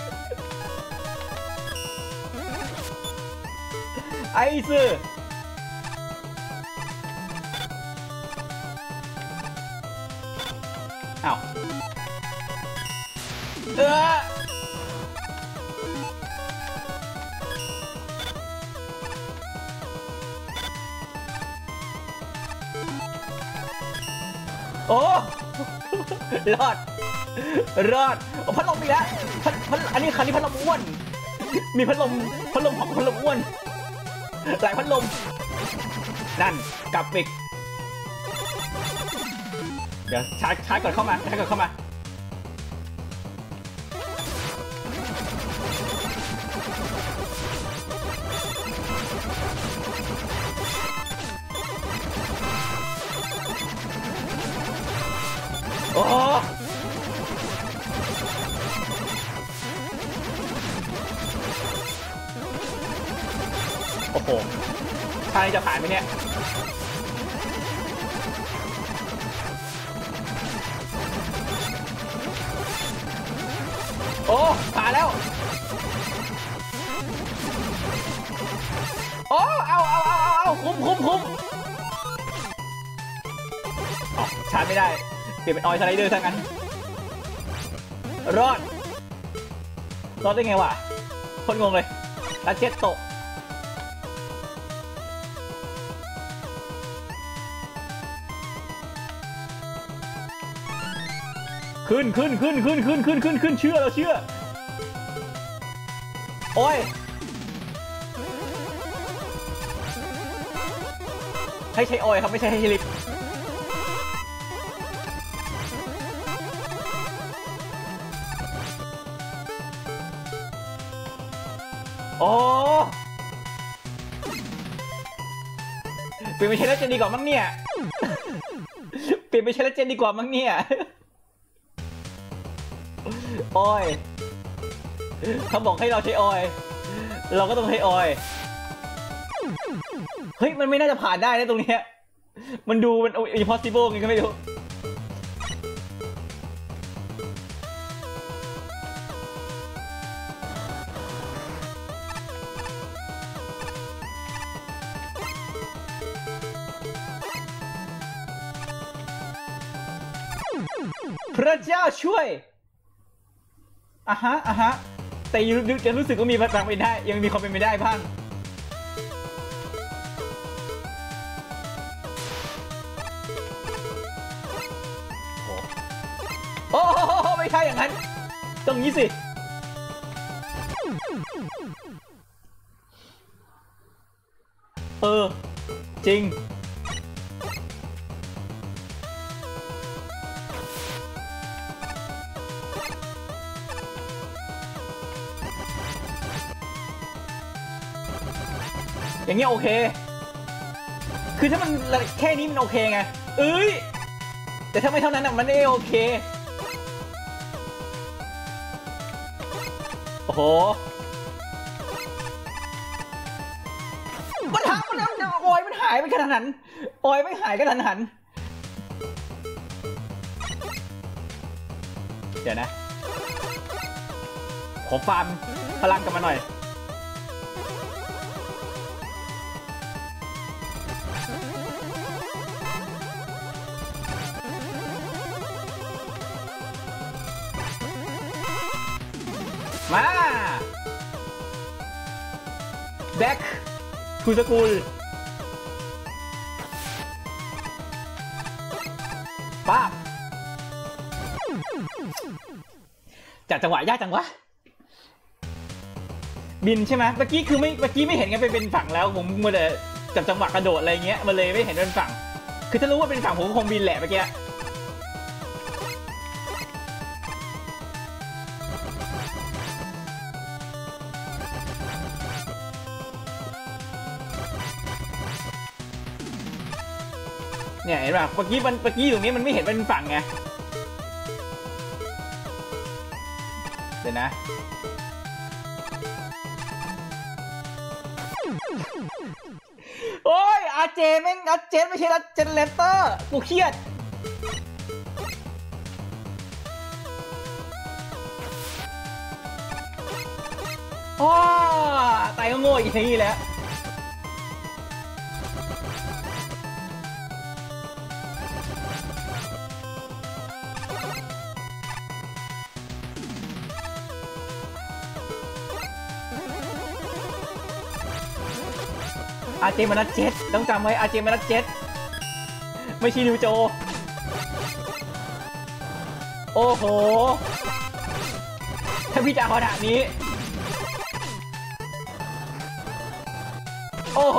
ไอซ์อ้าวเออโอ้รอดรอดพัดลมอีกแล้วพัดพัดอันนี้คันนี้พัดลมอ้วนมีพัดลมพัดลมของพัดลมอ้วนหลายพัดลมนั่นกลับอีกเดี๋ยวชาร์จชาร์จก่อนเข้ามาชาร์จก่อนเข้ามาโอ้โหทางนี้จะผ่านไหมเนี่ยโอ้ผ่านแล้วโอ้เอาเอาเอาเอาเอาคุ้มคุ้มคุ้มอ๋อชาร์จไม่ได้เปลี่ยนเป็นออยสไลเดอร์ซะงั้นรอดรอดได้ไงวะคนงงเลยแล้วเจ็ตโตขึ้นขึ้นขึ้นขึ้นขึ้นขึ้นขึ้นขึ้นเชื่อเราเชื่อโอ้ยให้ใช้ออยครับไม่ใช่ให้ลิฟต์โอ้เปลี่ยนไปใช้แล้วเจนดีกว่ามั้งเนี่ยเปลี่ยนไปใช้แล้วเจนดีกว่ามั้งเนี่ยออยเขาบอกให้เราใช้ออยเราก็ต้องใช้ออยเฮ้ยมันไม่น่าจะผ่านได้นะตรงนี้มันดูมัน impossible ไงก็ไม่รู้พระเจ้าช่วยอ่ะฮะอ่ะฮะแต่ยังรู้สึกว่ามีพลังเป็นได้ยังมีความเป็นไปได้บ้างโอ้โหไม่ใช่อย่างนั้นตรงนี้สิเออจริงอย่างเงี้ยโอเคคือถ้ามันแค่นี้มันโอเคไงเอ้ยแต่ถ้าไม่เท่านั้นอ่ะมันไม่โอเคโอ้โหมันหายมันแล้วออยมันหายไปกระทันหันออยไม่หายกระทันหันเดี๋ยวนะขอฟาร์มพลังกลับมาหน่อยมาแบ็คทูสกูลป้าจัดจังหวะยากจังวะบินใช่ไหมเมื่อกี้คือไม่เมื่อกี้ไม่เห็นไงไปเป็นฝั่งแล้วผมมัวแต่จับจังหวะกระโดดอะไรเงี้ยมันเลยไม่เห็นเป็นฝั่งคือถ้ารู้ว่าเป็นฝั่งผมคงบินแหละเมื่อกี้เนี่ยเห็นป่ะเมื่อกี้มันเมื่อกี้ตรงนี้มันไม่เห็นเป็นฝั่งไงเดี๋ยวนะโอ้ยอาเจแม่งอาเจไม่ใช่อาเจนเลเตอร์กูเครียดโอ้ตายก็โง่อีกทีแล้วอาเจมานัดเจ็ดต้องจำไว้อาเจมานัดเจ็ดไม่ใช่นิวโจโอ้โหถ้าพี่จะขนาดนี้โอ้โห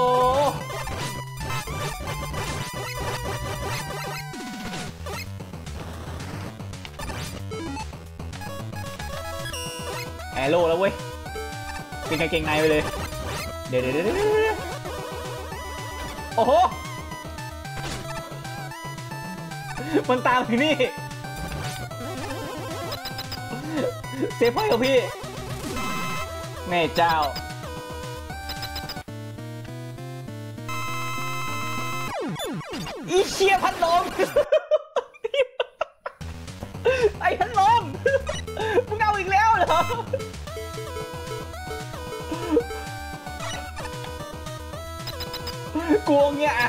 แอโร่แล้วเว้ยเป็นกางเกงในไปเลยเดี๋ยวเดี๋ยวเดี๋ยวโอ้โหมันตามถึงนี่เซฟไพ่กับพี่แม่เจ้าอีเชียพัดลมไอ้พัดลมมึงเอาอีกแล้วเหรอกลัวเงี้ย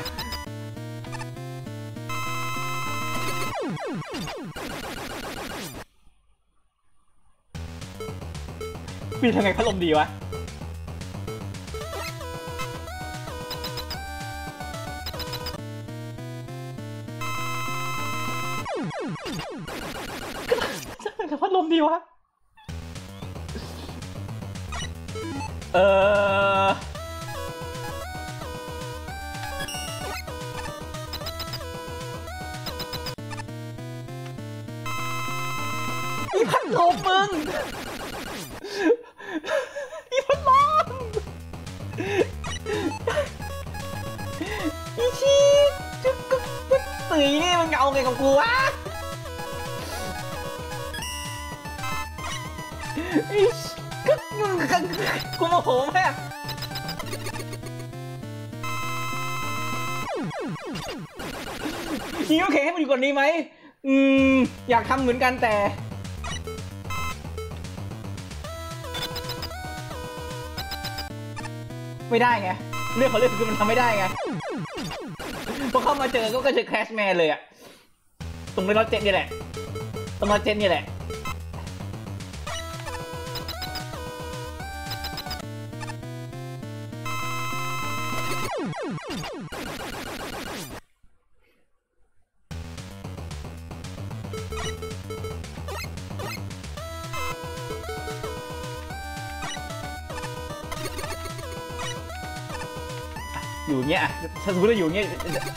พี่ทำไงพัดลมดีวะพัดลมดีวะเอออีพัดลมมึงอีพัดลมอีชีจุกจุกจุกตื่นนี่มันเอาไงกับกูวะอีกึกกูโมโหแม่ยิงโอเคให้มันอยู่กว่านี้ไหมอืมอยากทำเหมือนกันแต่ไม่ได้ไงเรื่องของเรื่องคือมันทำไม่ได้ไงพอเข้ามาเจอก็เจอแคชแมนเลยอะตรงในรถเจ็ตนี่แหละตรงรถเจ็ตนี่แหละอยู่เงี้ยถ้าสมมติเราอยู่เงี้ย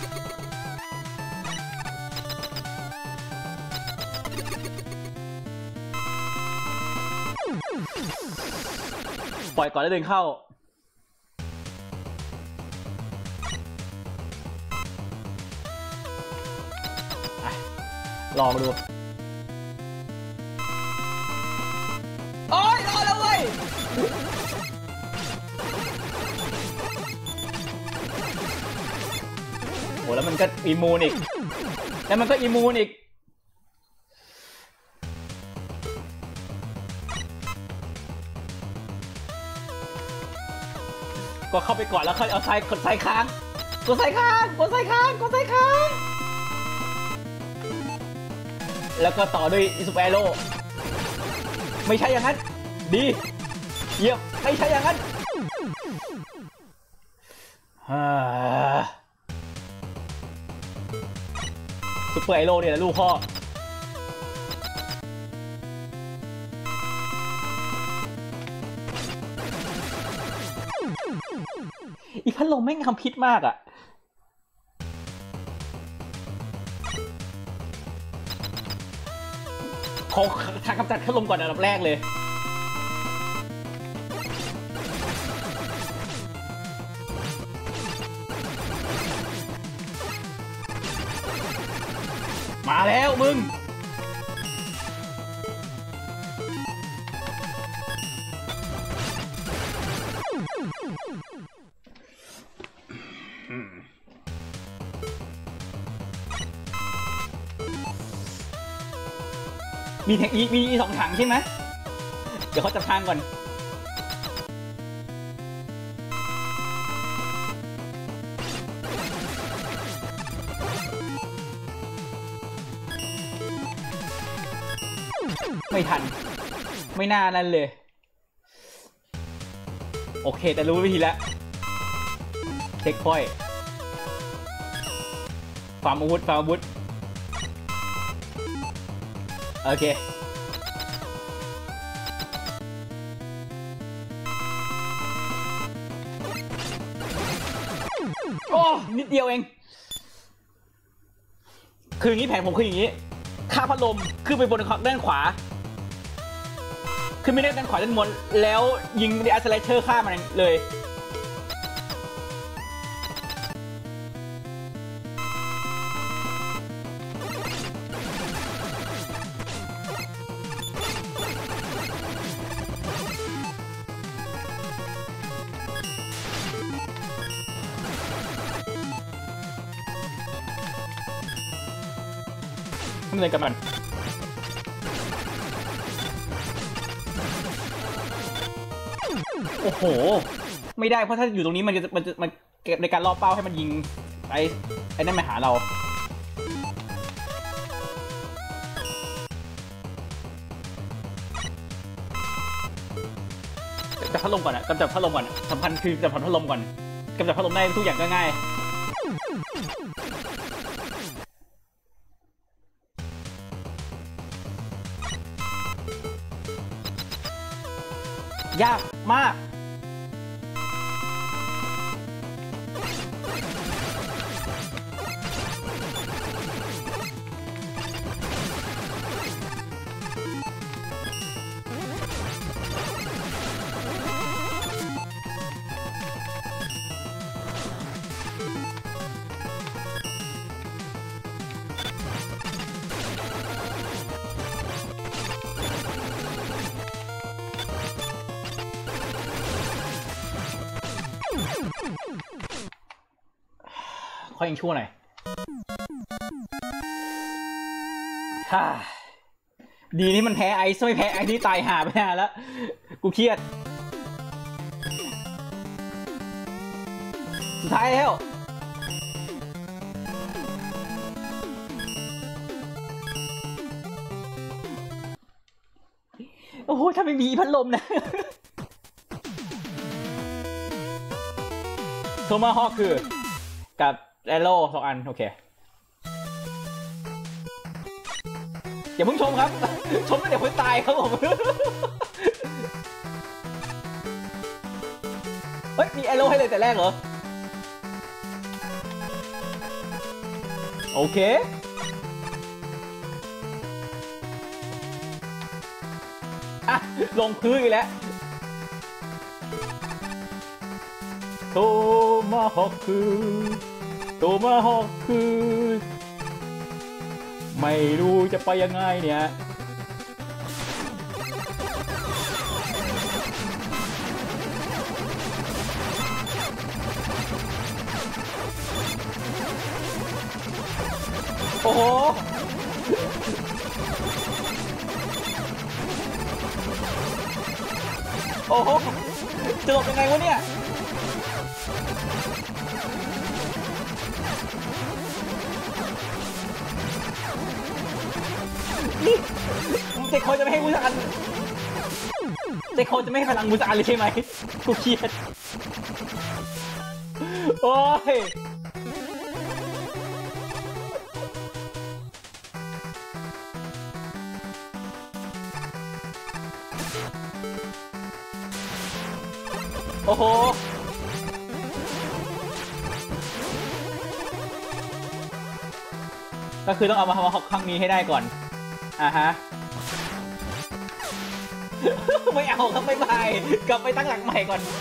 ปล่อยก่อนแล้วเดินเข้าลองดูโอ้ยรอแล้วเว้ยโอ้แล้วมันก็อิมมูนอีกแล้วมันก็อิมมูนอีกก็เข้าไปก่อนแล้วค่อยเอาซ้ายกดซ้ายค้างกดซ้ายค้างกดซ้ายค้างกดซ้ายค้างแล้วก็ต่อด้วยอิสุเอโร่ไม่ใช่อย่างนั้นดีเยี่ยมไม่ใช่อย่างนั้นซุปเปอร์ไอโร่เนี่ยแหละลูกพ่ออีพัดลมแม่งทำพิษมากอ่ะขอทางกำจัดพัดลมก่อนอันดับแรกเลยมาแล้วมึงมีแทงอีมีสองถังใช่ไหมเดี๋ยวเขาจะทางก่อนไม่ทันไม่น่านั่นเลยโอเคแต่รู้วิธีแล้วเช็คพอยต์ฟาร์มอาวุธฟาร์มอาวุธโอเคโอ้นิดเดียวเองคืออย่างนี้แผนผมคืออย่างนี้ฆ่าพัดลมขึ้นไปบนด้านขวาขึ้นไม่ได้ด้านขวาด้านบนแล้วยิงดีอาร์เซเลเชอร์ฆ่ามันเลยทำเลยกับมันโอ้โหไม่ได้เพราะถ้าอยู่ตรงนี้มันจะมันจะมันในการล่อเป้าให้มันยิงไอ้ไอ้นั่นมาหาเราจับพัดลมก่อนอะกำจัดพัดลมก่อนสำคัญคือกำจัดพัดลมก่อนกำจัดพัดลมได้ทุกอย่างก็ง่ายยากมากค่อยยังชั่วหน่อยฮ่าดีนี่มันแพ้ไอซ์ไม่แพ้ไอซ์นี่ตายห่าไปนานแล้วกูเครียดสุดท้ายแล้วโอ้โหถ้าไม่มีพัดลมนะโทมาฮอคคือกับแอโร่สองอันโอเคอย่าเพิ่งชมครับชมแล้วเดี๋ยวคนตายครับผมเฮ้ยมีแอโร่ให้เลยแต่แรกเหรอโอเคอ่ะลงพื้นอีกแล้วโทมาฮอคคือโทมาฮอคคือไม่รู้จะไปยังไงเนี่ยโอ้โหโอ้โหจะหลบยังไงวะเนี่ยนี่เจคโคจะไม่ให้มูซานเจคโคจะไม่ให้พลังมูซานเลยใช่ไหมกูเครียดโอ้ยโอ้โหก็คือต้องเอามาทำมาฮอกครั้งนี้ให้ได้ก่อนอ่าฮะไม่เอาครับไม่ไปกลับไปตั้งหลักใหม่ก่อน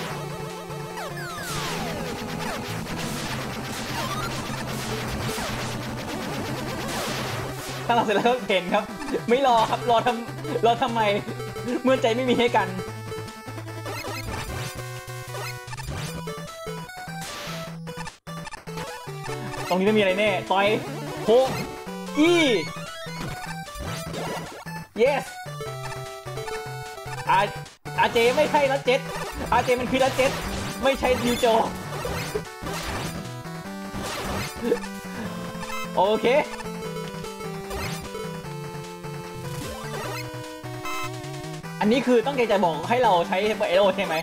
ตั้งหลักเสร็จแล้วก็เห็นครับไม่รอครับรอทำรอทำไมเมื่อใจไม่มีให้กันตรงนี้ไม่มีอะไรแน่ต่อยโฮอี yes อาอาเจไม่ใช่ลัดเจ็ตอาเจมันคือลัดเจ็ตไม่ใช่ดิวโจโอเคอันนี้คือต้องใจจะบอกให้เราใช้เบอร์เอโรใช่ไหม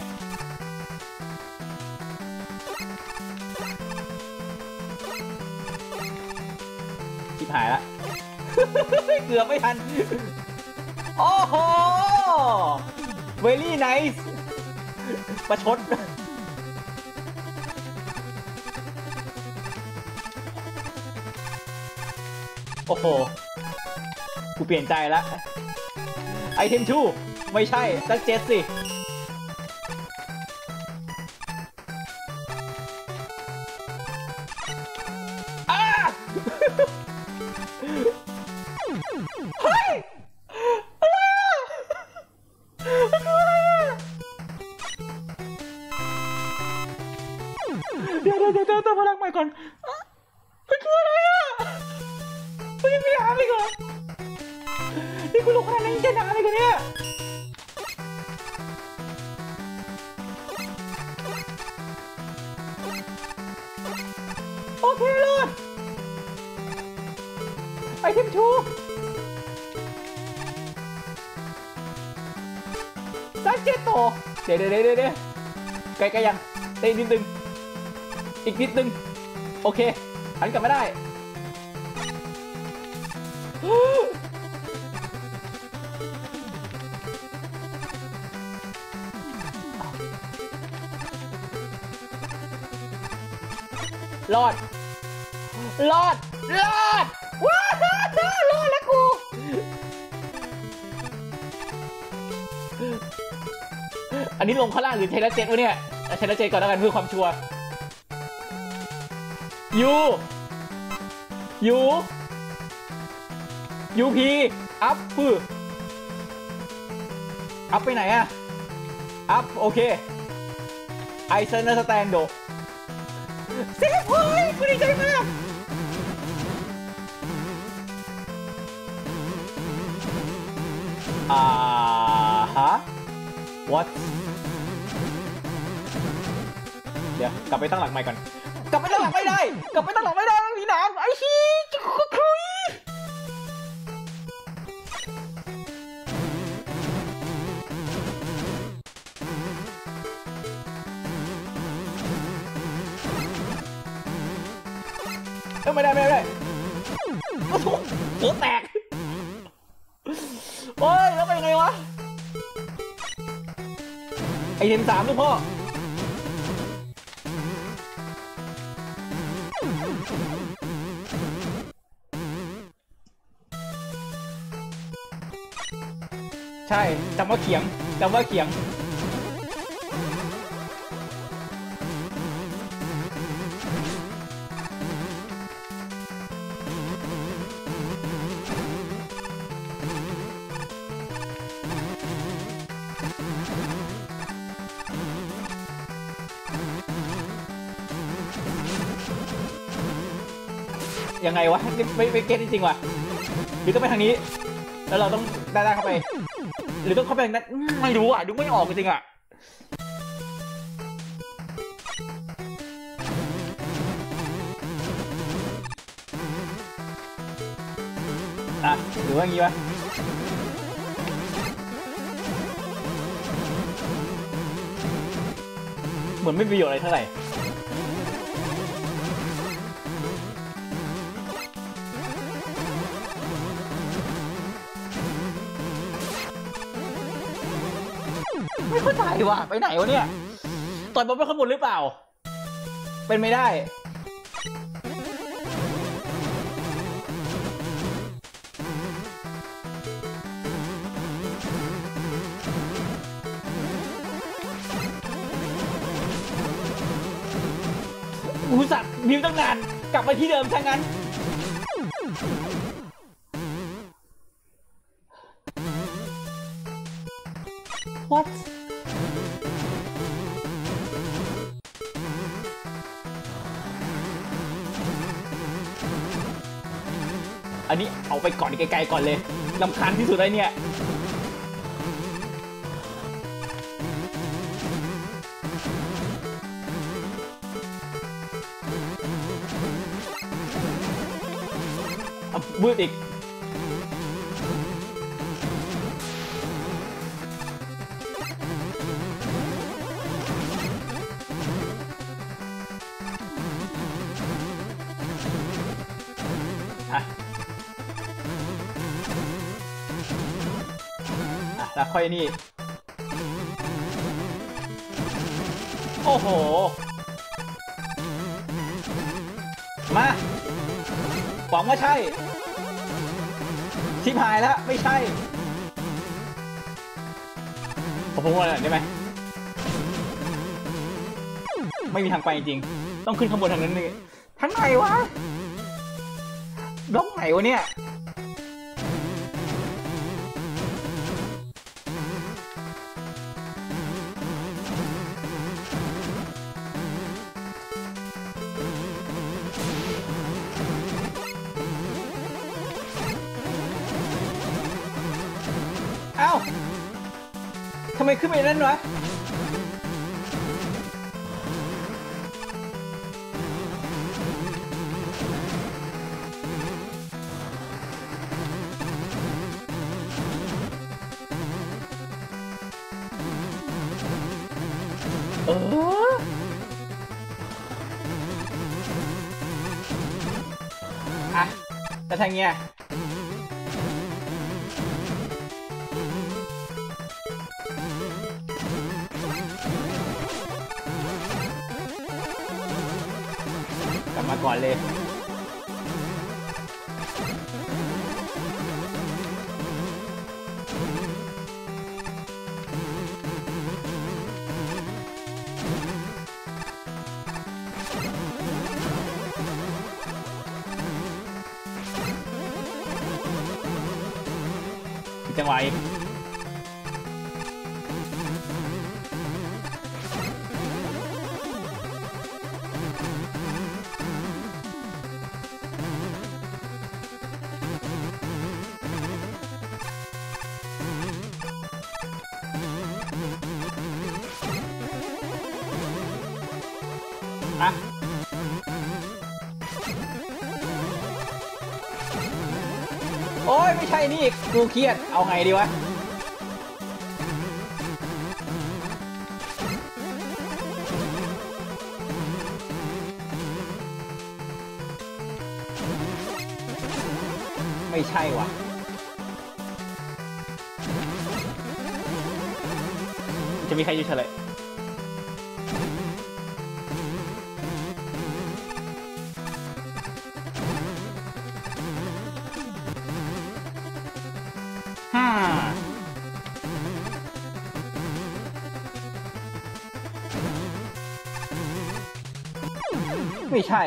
ชิบหายละ เกือบไม่ทันโอ้โห very nice ประชดโอ้โหกูเปลี่ยนใจแล้วไอเทมทูไม่ใช่ตั้งเจ็ดสิอ้าเฮ้ยเดี๋ยวเดี๋ยวเดี๋ยวเติมพลังใหม่ก่อนมันคืออะไรอ่ะมันยังไม่หาเลยเหรอนี่กูลงขนาดนี้จะนานเลยกันเนี่ยโอเครอดไอเทมทูซักเจ็ดโตเดี๋ยวเดี๋ยวเดี๋ยวเดี๋ยวไกลๆยังเต้นนิดนึงอีกนิดนึงโอเคหันกลับมาได้รอดรอดรอดว้าวรอดแล้วกูอันนี้ลงข้างล่างหรือเทเลเจ็ตวะเนี่ยเทเลเจ็ตก่อนแล้วกันเพื่อความชัวร์ยูยูยูพีอัพปื้ออัพไปไหนอะอัพโอเคไอเซนเนอร์สแตนโดเซฟเฮ้ยกูดีใจมากอ่าฮะ what เดี๋ยวกลับไปตั้งหลักใหม่ก่อนกลับไปตั้งหลักไม่ได้กลับไปตั้งหลักไม่ได้มีหนามไอ้ชี้จุกครุยไม่ได้ไม่ได้โอ้โหหัวแตกโอ้ยแล้วเป็นไงวะไอเทมสามลูกพ่อใช่จำว่าเขียงจำว่าเขียงยังไงวะไม่ไม่เก็ตจริงๆว่ะหรือต้องไปทางนี้แล้วเราต้องได้ได้เข้าไปหรือต้องเข้าไปนั้นไม่รู้อ่ะดูไม่ออกจริงอ่ะอ่ะหรือว่างี้วะเหมือนไม่มีประโยชน์อะไรเท่าไหร่ไม่เข้าใจว่ะไปไหนวะเนี่ยต่อยบอลไม่ข้างบนหรือเปล่าเป็นไม่ได้อุตส่าห์บิวตั้งนานกลับไปที่เดิมซะงั้นWhat อันนี้เอาไปก่อนไกลๆก่อนเลยรำคาญที่สุดเลยเนี่ยเอามืดอีกอ่ะแล้วค่อยนี่โอ้โหมาหวังว่าใช่ชิบหายแล้วไม่ใช่ผมพูดว่าได้ไหมไม่มีทางไปจริงๆต้องขึ้นข้างบนทางนั้นเลยทั้งไหนวะบล็อกไหนวะเนี่ยไมขึ้นไปนั่นวะเอออ่ะแต่ทางเงี้ยกลับมาก่อนเลยจังหวะอีกอ่ะโอ้ยไม่ใช่นี่อีกกูเครียดเอาไงดีวะไม่ใช่วะจะมีใครอยู่เฉลยฮ่าไม่ใช่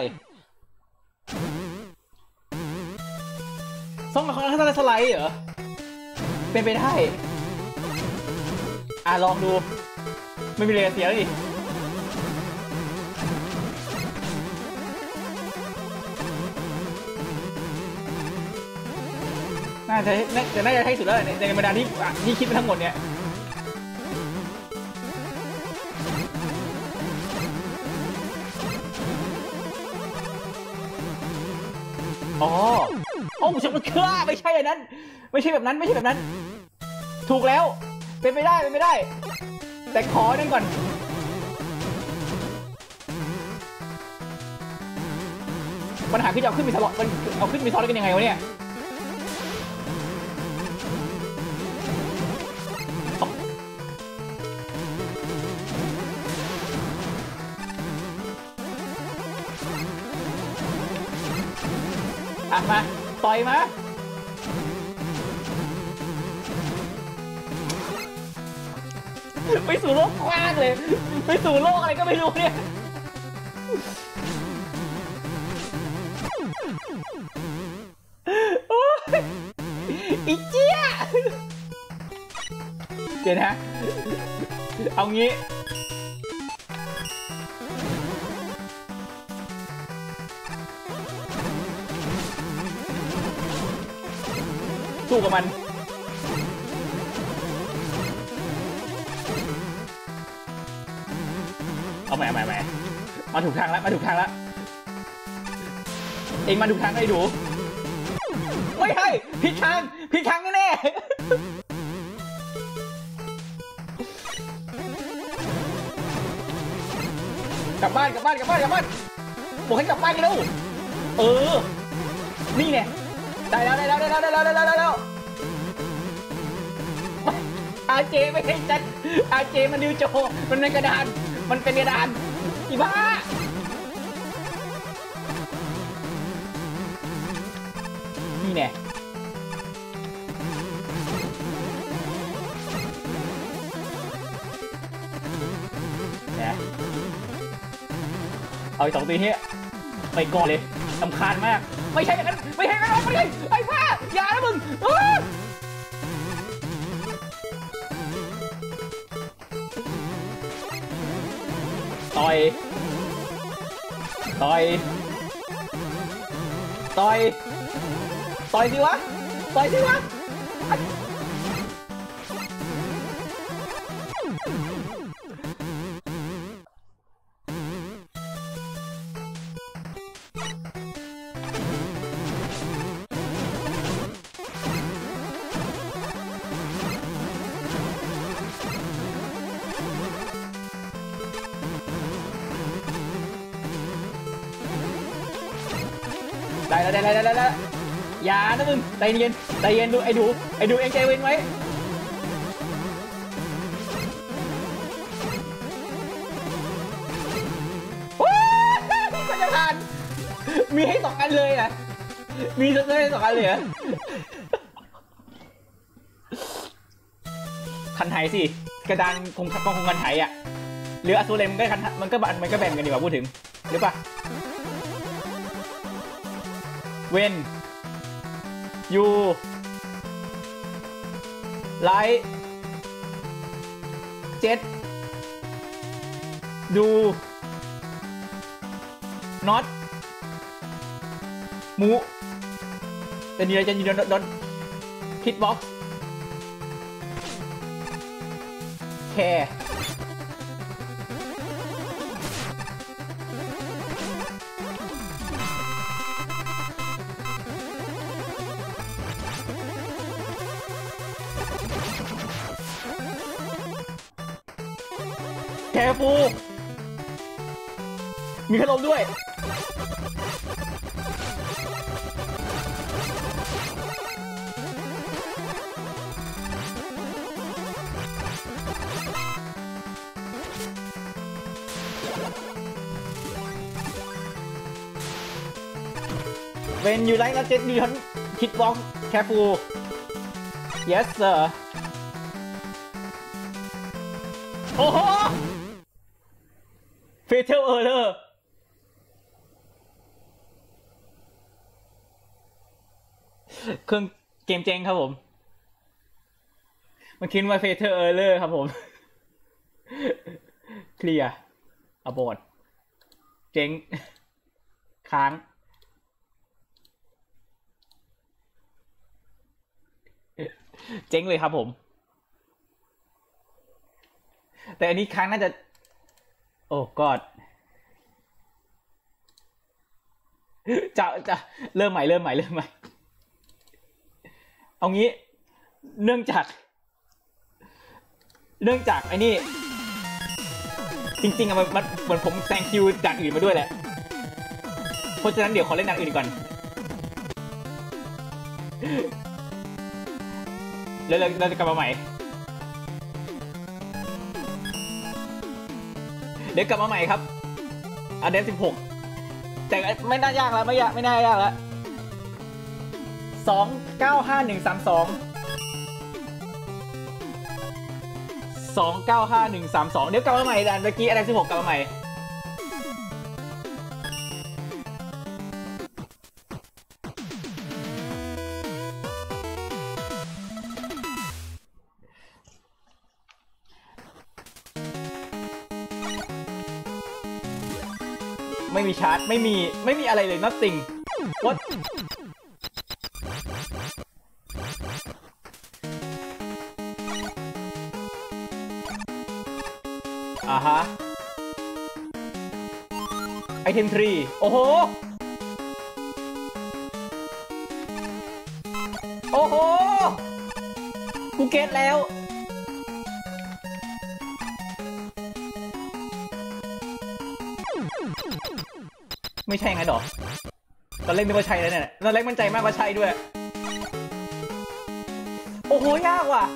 ส่งมาข้างล่างสไลด์เหรอเป็นไปได้อ่ะลองดูไม่มีเลยเสียดิน่าจะแต่น่าจะให้สุดแล้วในในบรรดาที่ที่คิดมาทั้งหมดเนี่ยอ๋อโอ้ฉันมันเคล้าไม่ใช่อันนั้นไม่ใช่แบบนั้นไม่ใช่แบบนั้นถูกแล้วเป็นไปได้เป็นไปได้แต่ขอนั่นก่อนปัญหาคือจะเอาขึ้นมีทะเลาะมันเอาขึ้นมีทะเลาะกันยังไงวะเนี่ยอ่ะมาต่อยมาไปสู่โลกกว้างเลยไปสู่โลกอะไรก็ไม่รู้เนี่ยอีเจี๊ยเดี๋ยวนะเอางี้สู้กับมันเอาใหม่เอาใหม่มาถูกทางแล้วมาถูกทางแล้วเองมาถูกทางไอ้ดูไม่ใช่ผิดทางผิดทางแน่ๆกลับบ้านกลับบ้านกลับบ้านกลับบ้านบอกให้กลับบ้านกันแล้วเออนี่เนี่ยได้แล้วได้แล้วได้แล้วได้แล้วได้แล้วได้แล้วอาเจไม่ใช่จัดอาเจมันดิวโจมันเป็นกระดานมันเป็นกระดานอีบ้านี่แน่เนี่ยเอาอีกสองตีนี้ไปก่อนเลยสำคัญมากไม่ใช่กันไม่ใช่กันไม่ใช่ไอ้บ้าอย่านะมึงต่อยต่อยต่อยต่อยสิวะต่อยสิวะได้แล้วได้แล้วได้แล้วอย่านะมึงใจเย็นใจเย็นดูไอ้ดูไอ้ดูเองใจเย็นไว้ก็จะผ่านมีให้สองอันเลยอ่ะมีให้สองอันเลยอ่ะคันไถสิกระดานคงคงคันไถอ่ะหรืออสูรเลมก็คันมันก็มันก็แบ่งกันดีกว่าพูดถึงหรือปะเวนยูไลท์เจ็ดดูน็อตมูเป็นยังไงจะยืนดอนคิดบ็อกซ์แคร์แคร์ฟูมีพัดลมด้วยเวนยูไลท์และเจ็ดดีทันคิดบ็อกแคร์ฟู yes sir โอ้โหเฟเทลเออร์เลอร์เครื่องเกมเจ๊งครับผมมันคิดว่าเฟเทลเออร์เลอร์ครับผมเคลียร์อับบอดเจ๊งค้างเจ๊งเลยครับผมแต่อันนี้ค้างน่าจะโอ้กอดจะจะเริ่มใหม่เริ่มใหม่เริ่มใหม่เอางี้เนื่องจากเนื่องจากไอ้นี่จริงๆอะมันเหมือนผมแซงคิวจากอื่นมาด้วยแหละเพราะฉะนั้นเดี๋ยวขอเล่นด่านอื่นก่อนแล้วเราจะกลับมาใหม่เดี๋ยวกลับมาใหม่ครับอันเดนสิบหกแต่ไม่น่ายากแล้วไม่ยากไม่น่ายากแล้วสองเก้าห้าหนึ่งสามสองสองเก้าห้าหนึ่งสามสองเดี๋ยวกลับมาใหม่ด่านเมื่อกี้อันเดนสิบหกกลับมาใหม่ไม่มีชาร์จไม่มีไม่มีอะไรเลย nothing what อ่าฮะไอเทมทรีโอ้โหโอ้โหกูเก็ตแล้วไม่ใช่ไงหรอตอนเล่นนึกว่าใช่แล้วเนี่ยตอนเล่นมั่นใจมากว่าใช่ด้วยโอ้โหยากว่ะ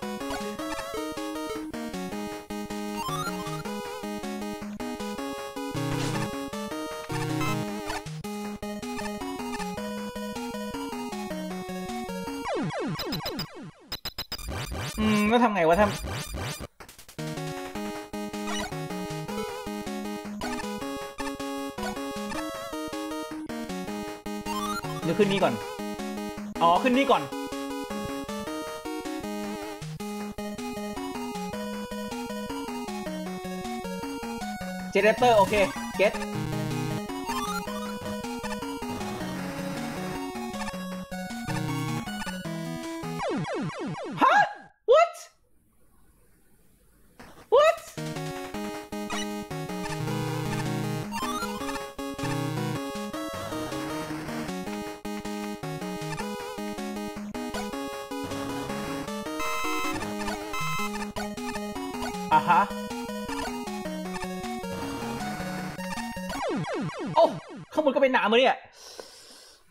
อืมแล้วทำไงวะทำเดี๋ยวขึ้นนี่ก่อนอ๋อขึ้นนี่ก่อนเจเนเรเตอร์โอเคเก็ตฮะ what what อ่ะฮะโอ้ข้างบนก็เป็นหนามเลยเนี่ย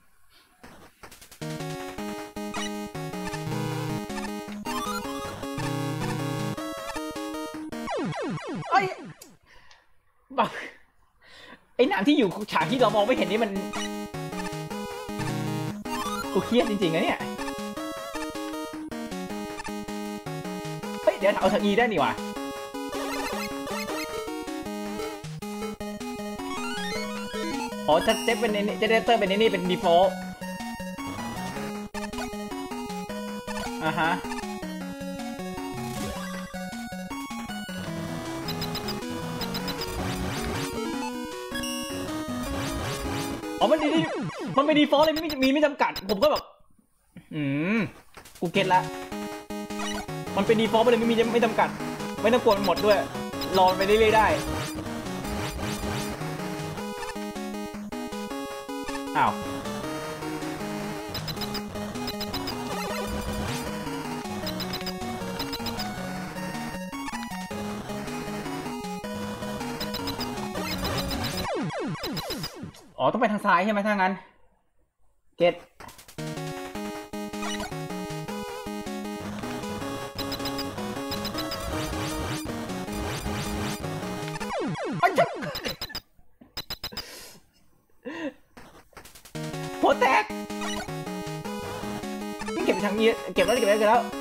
ไอ้บ้าไอ้หนังที่อยู่ฉากที่เรามองไม่เห็นนี่มันกูเครียดจริงๆนะเนี่ยเฮ้ยเดี๋ยวเอาทางอีได้นี่วะอ๋อจะเจ็บเป็นนี่จะเดเตอร์เป็นนี่เป็น default อ่าฮะอ๋อมันดีมันเป็น default เลยไม่มีไม่จำกัดผมก็แบบอืมกูเก็ตละมันเป็น default ไปเลยไม่มีไม่จำกัดไม่ต้องกลัวมันหมดด้วยรอไปเรื่อยๆได้อ้าวอ๋อต้องไปทางซ้ายใช่ไหมถ้างั้นเก็ตหัวแตกนี่เก็บไปทางนี้เก็บแล้วเก็บแล้วเก็บแล้ว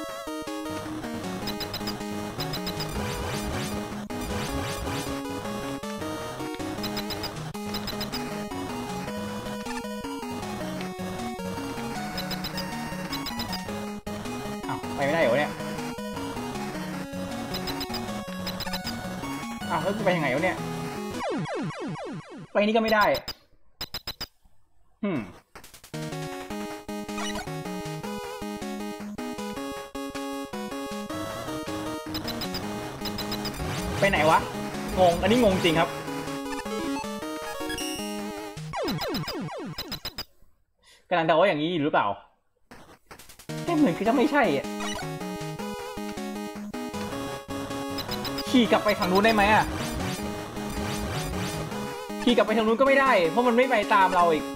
ไปไม่ได้เหรอเนี่ยอ้าวแล้วจะไปยังไงวะเนี่ยไปนี่ก็ไม่ได้ฮึมไปไหนวะงงอันนี้งงจริงครับกำลังเดาว่าอย่างนี้หรือเปล่าแต่เหมือนคือจะไม่ใช่อ่ะขี่กลับไปทางนู้นได้ไหมอ่ะขี่กลับไปทางนู้นก็ไม่ได้เพราะมันไม่ไปตามเราอีก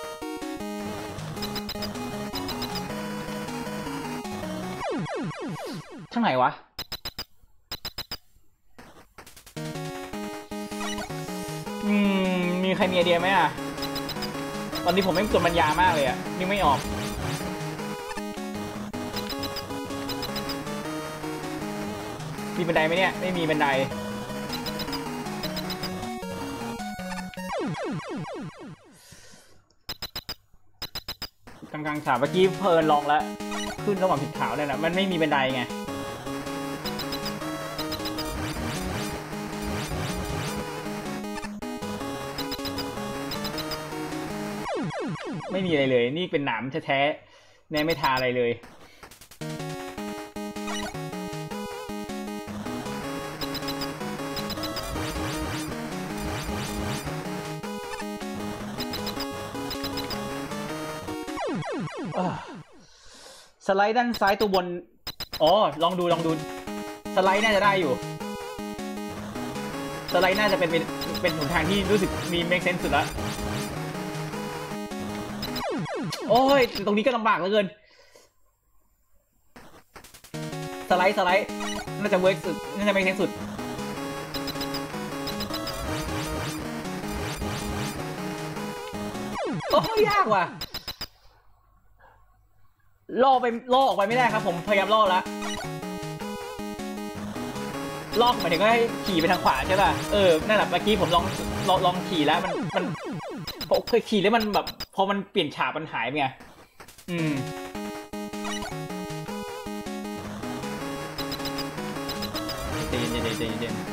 ทางไหนวะอืมมีใครมีไอเดียไหมอ่ะตอนนี้ผมไม่เกิดปัญญามากเลยอ่ะยังไม่ออกมีบันไดไหมเนี่ยไม่มีบันไดกำลังถามเมื่อกี้เพลินลองแล้วขึ้นระหว่างผิดขาวเนี่ยนะมันไม่มีบันไดไงไม่มีอะไรเลยนี่เป็นหนามแท้ๆแน่ไม่ทาอะไรเลยสไลด์ด้านซ้ายตัวบนอ๋อลองดูลองดูสไลด์น่าจะได้อยู่สไลด์น่าจะเป็นเป็นเป็นหนทางที่รู้สึกมีเมคเซนส์สุดละโอ้ยตรงนี้ก็ลำบากเหลือเกินสไลด์สไลด์น่าจะเวิร์กสุดน่าจะเมคเซนส์สุดโอ้ยากว่ะล่อไปล่อออกไปไม่ได้ครับผมพยายามล่อแล้วล่อหมายถึงก็ให้ขี่ไปทางขวาใช่ป่ะเออนั่นแหละเมื่อกี้ผมลองลองลองขี่แล้วมันมันพอเคยขี่แล้วมันแบบพอมันเปลี่ยนฉากมันหายไปไงอืมใจเย็นใจเย็นใจเย็น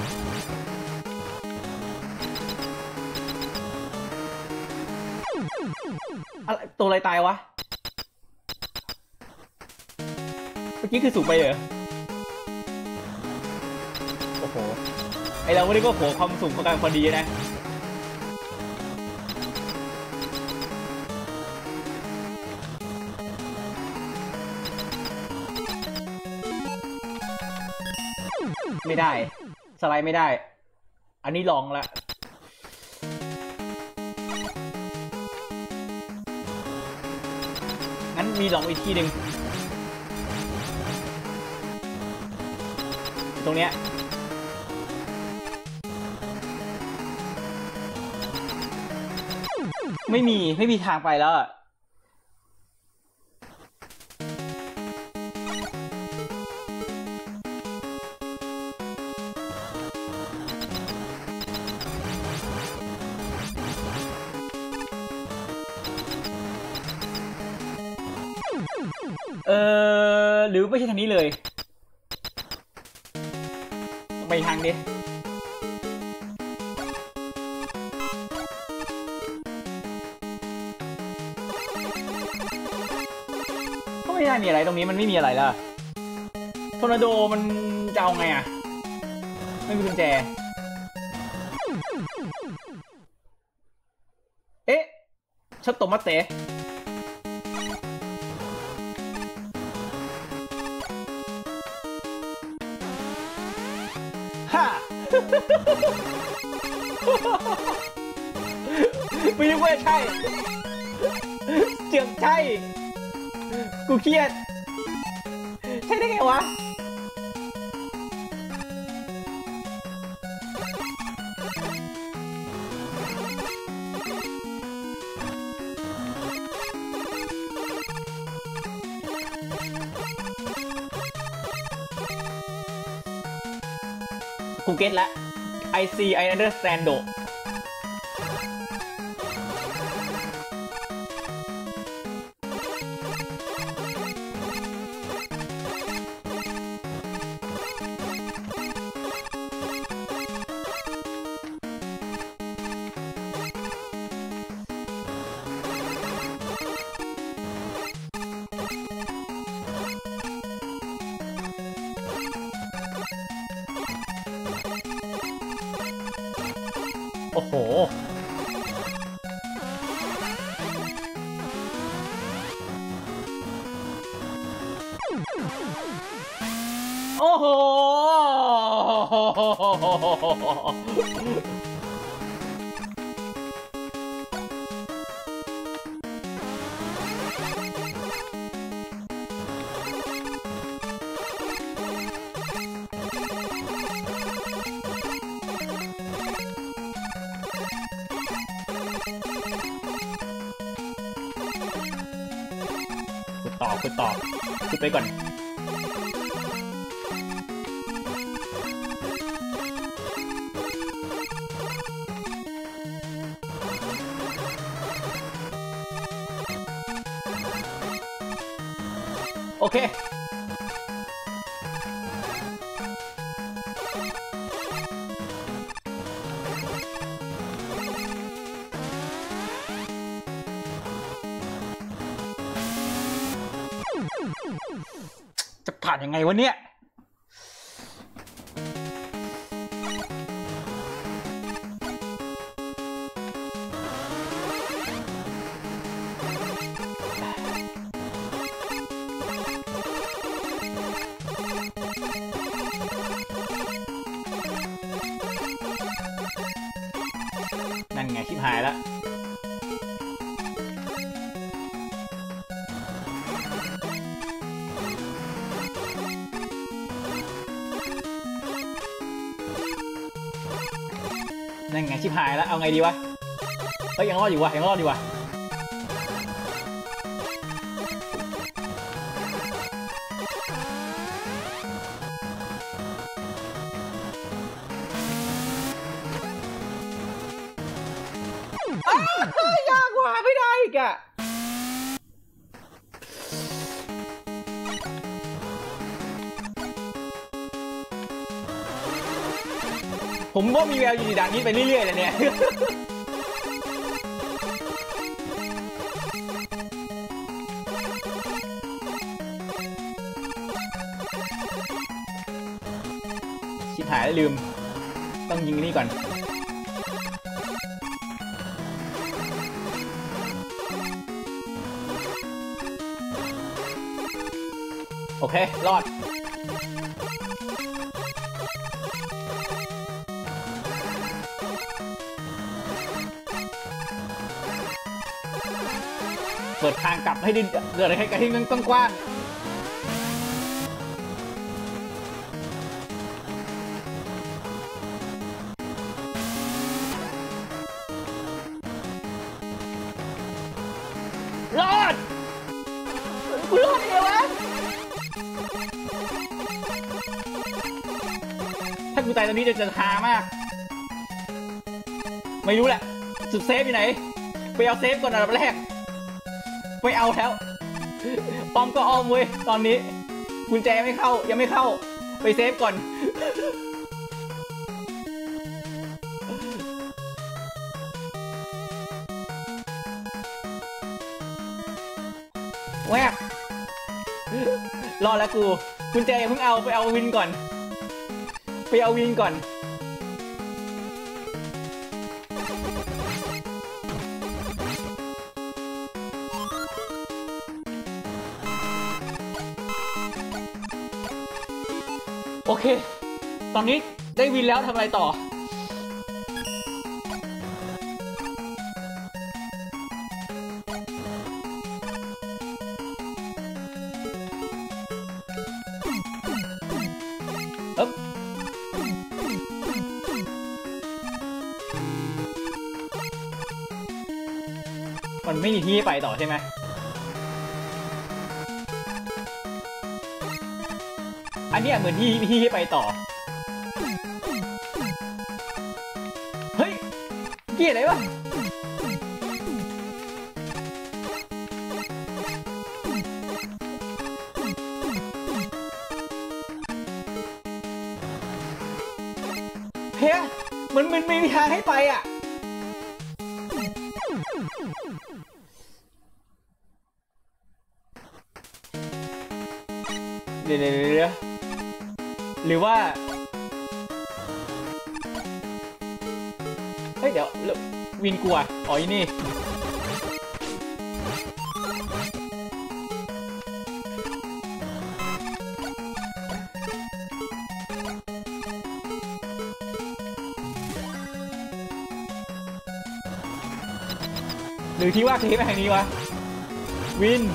อะไรตัวอะไรตายวะเมื่อกี้คือสูงไปเหรอโอ้โหไอเราไม่ได้ก็โหความสูงของการพอดีนะไม่ได้สไลด์ไม่ได้อันนี้ลองละงั้นมีลองอีกทีหนึ่งตรงเนี้ยไม่มีไม่มีทางไปแล้วอะเออหรือไม่ใช่ทางนี้เลยไปทางนี้ก็ไม่น่ามีอะไรตรงนี้มันไม่มีอะไรแล้วทอร์นาโดมันจะเอาไงอะไม่มีกุญแจเอ๊ะชัตโตมาเตะฮ่าไม่รู้ว่าใช่เจือกใช่กูเครียดใช่ได้ไงวะกูเก็ตละ I see I understand โดโอ้โหโอ้โหต่อคือต่อคือไปก่อนโอเคจะผ่านยังไงวะเนี่ยนั่นไงชิบหายแล้วนั่นไงชิบหายแล้วเอาไงดีวะเฮ้ยยังรอดอยู่วะยังรอดอยู่วะยากกว่าไม่ได้อีกอะผมก็มีแววอยู่ในด่านนี้ไปเรื่อยๆเลยเนี่ยชิบหายแล้วลืมต้องยิงนี่ก่อนโอเครอดเปิดทางกลับให้ดินเกิดอะไรให้กันที่มันกว้างกูรอดเดียววะถ้ากูตายตอนนี้จะจะฮามากไม่รู้แหละสุดเซฟอยู่ไหนไปเอาเซฟก่อนอันดับแรกไปเอาแล้วปอมก็อ้อมเว้ยตอนนี้กุญแจไม่เข้ายังไม่เข้าไปเซฟก่อนแวบรอแล้วกูกุญแจเพิ่งเอาไปเอาวินก่อนไปเอาวินก่อนโอเคตอนนี้ได้วินแล้วทำอะไรต่อเอ๊บมันไม่มีที่ไปต่อใช่ไหมอันนี้เหมือนที่ที่ให้ไปต่อเฮ้ยเกี่ยอะไรวะเฮ้ยมันมันไม่มีทางให้ไปอ่ะเดี๋ยวเดี๋ยวเดี๋ยวหรือว่าเฮ้ยเดี๋ยววินกลัวอ๋ออีนี่หรือที่ว่าคือที่ไปทางนี้วะวิน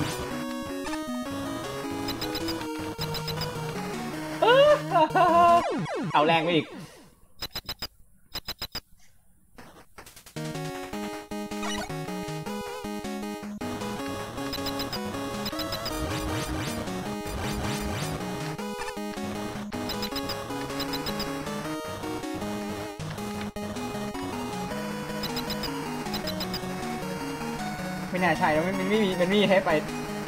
เอาแรงไปอีกไม่น่าใช่มันไม่มีมันไม่มีให้ไป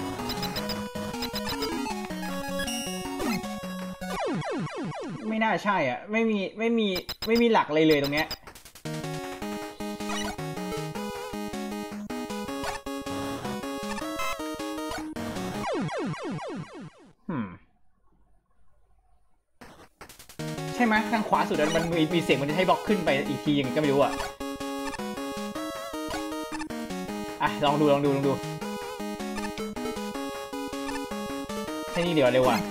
ไม่น่าใช่อ่ะไม่มีไม่มีไม่มีหลักอะไรเลยตรงเนี้ยใช่ไหมทางขวาสุดมันมีมีเสียงมันจะให้บล็อกขึ้นไปอีกทียังก็ไม่รู้อ่ะอ่ะลองดูลองดูลองดูแค่นี้เดี๋ยวเร็วว่ะ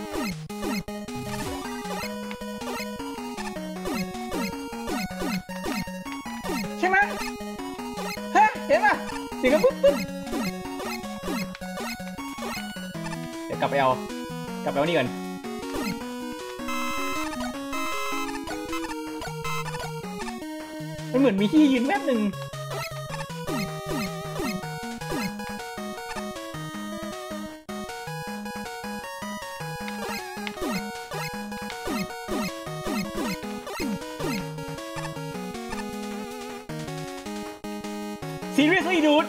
ใช่ไหมฮะเห็นป่ะเสียงกันปุ๊บปุ๊บเดี๋ยวกลับไปเอากลับไปเอานี่ก่อนมันเหมือนมีที่ยืนแป๊บหนึ่งSeriously dude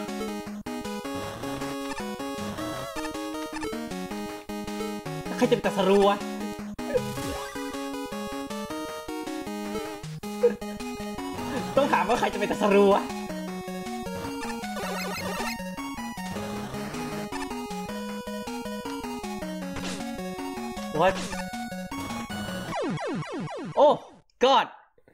ใครจะเป็นตัสรู้วะต้องถามว่าใครจะเป็นตัสรู้วะ What โอ้ God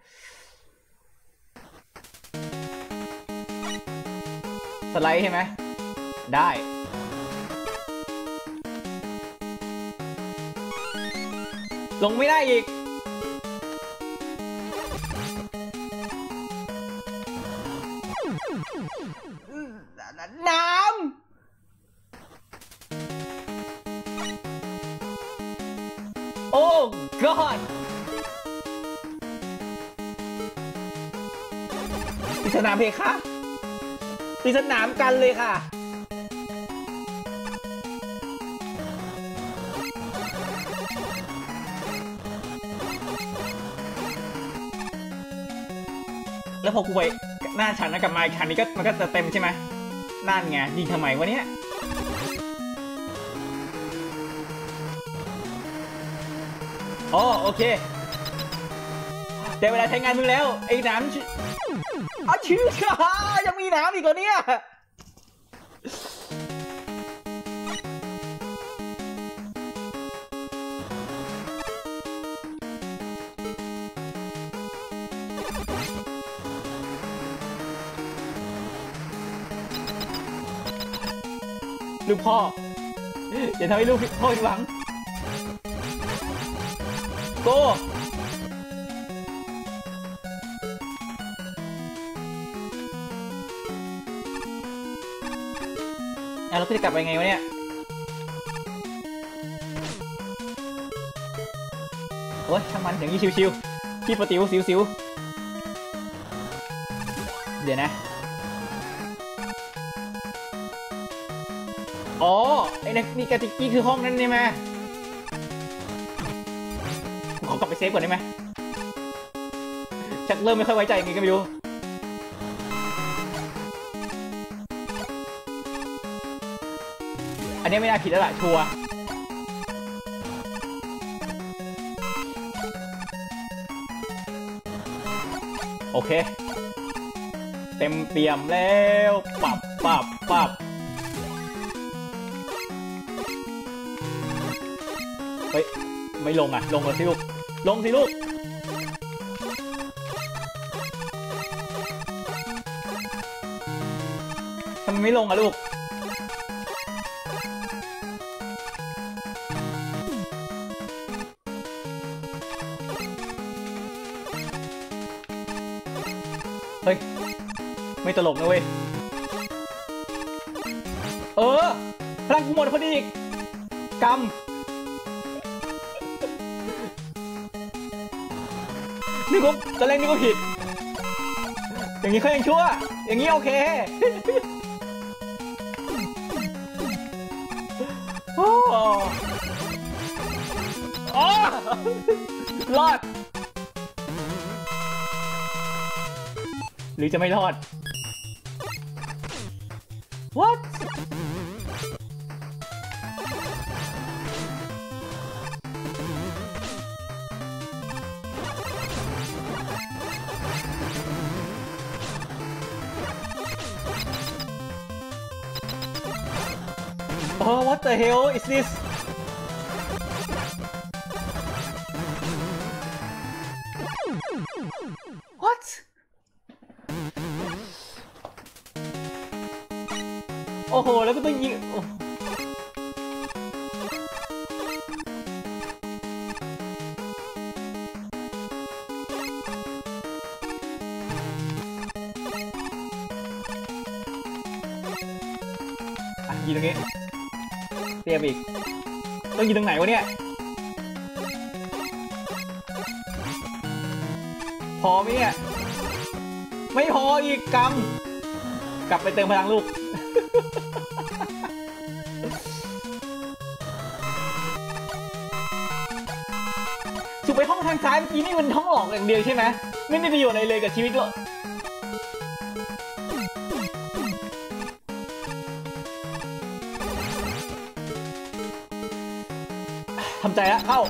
สไลด์ใช่ไหมได้ลงไม่ได้อีกน้ำโอ้ God ปริศนาเพคะปริศนากันเลยค่ะแล้วพอกูไปหน้าชั้นนะกับมาอีกชั้นนี้ก็มันก็จะเต็มใช่ไหมนั่นไงยิงทำไมวะเนี่ยอ๋อโอเคแต่เวลาใช้งานมึงแล้วไอ้น้ำอ๋อชื่อยังมีน้ำอีกเหรอเนี่ยลูกพ่ออย่าทำให้ลูกพ่อผิดหวังโก้อ่ะเราจะกลับไปไงวะเนี่ยโอ้ยช่างมันอย่างนี้ชิวๆพี่ปติวสิวๆเดี๋ยวนะอ๋อไอ้นี่กาติกี้คือห้องนั้นใช่ไหมขอกลับไปเซฟก่อนได้ไหมชักเริ่มไม่ค่อยไว้ใจยังไงก็ไม่รู้อันนี้ไม่น่าผิดแล้วล่ะชัวร์โอเคเต็มเปี่ยมแล้วปับปับปับเฮ้ยไม่ลงอ่ะลงเลยสิลูกลงสิลูกทำไมไม่ลงอ่ะลูกเฮ้ยไม่ตลกนะเว้ยเออพลังกูหมดพอดีอีกกำนึกว่าตอนแรกนึกว่าผิดอย่างนี้เขายังชั่วอย่างนี้โอเคโอ้โอ้รอดหรือจะไม่รอด What Oh, what the hell is this? What? โอ้โหแล้วก็ต้องยิงอ่ะยิงตรงนี้เตรียมอีกต้องยิงตรงไหนวะเนี่ยพอไหมเนี่ยไม่พออีกกำกลับไปเติมพลังลูกสุดไปห้องทางซ้ายเมื่อกี้นี่มันห้องหลอกอย่างเดียวใช่ไหมไม่มีประโยชน์อะไรเลยกับชีวิตหรอกทำใจแล้วเข้า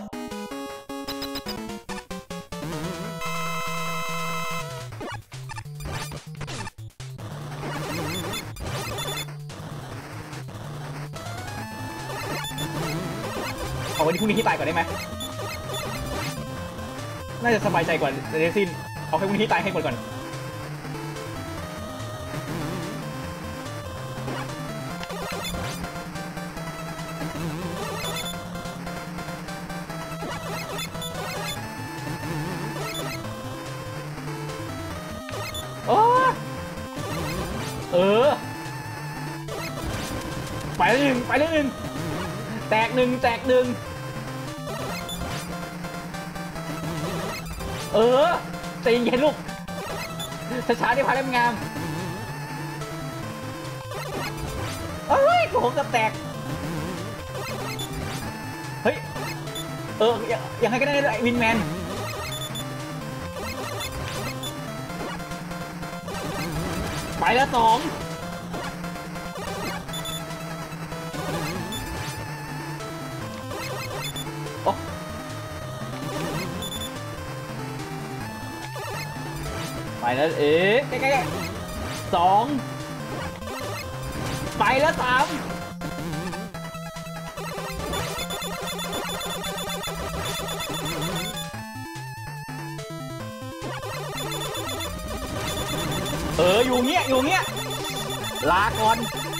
เอาวันนี้พรุ่งนี้ที่ตายก่อนได้ไหมน่าจะสบายใจกว่าเรซินเอาแค่พรุ่งนี้ที่ตายให้หมดก่อนโอ้เออไปแล้วหนึ่งไปแล้วหนึ่งแตกหนึ่งแตกหนึ่งเออใจเย็นลูกช้าๆที่พาเล่มงามเอ้ยผมจะแตกเฮ้ยเออยังไงก็ได้วินแมนแล้วสองโอ้ไปแล้วเอ๊ะใกล้ๆสองไปแล้วสามเอออยู่เงี้ยอยู่เงี้ยลาก่อน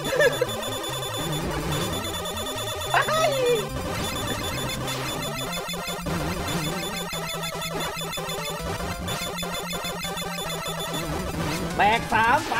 แตกสามไป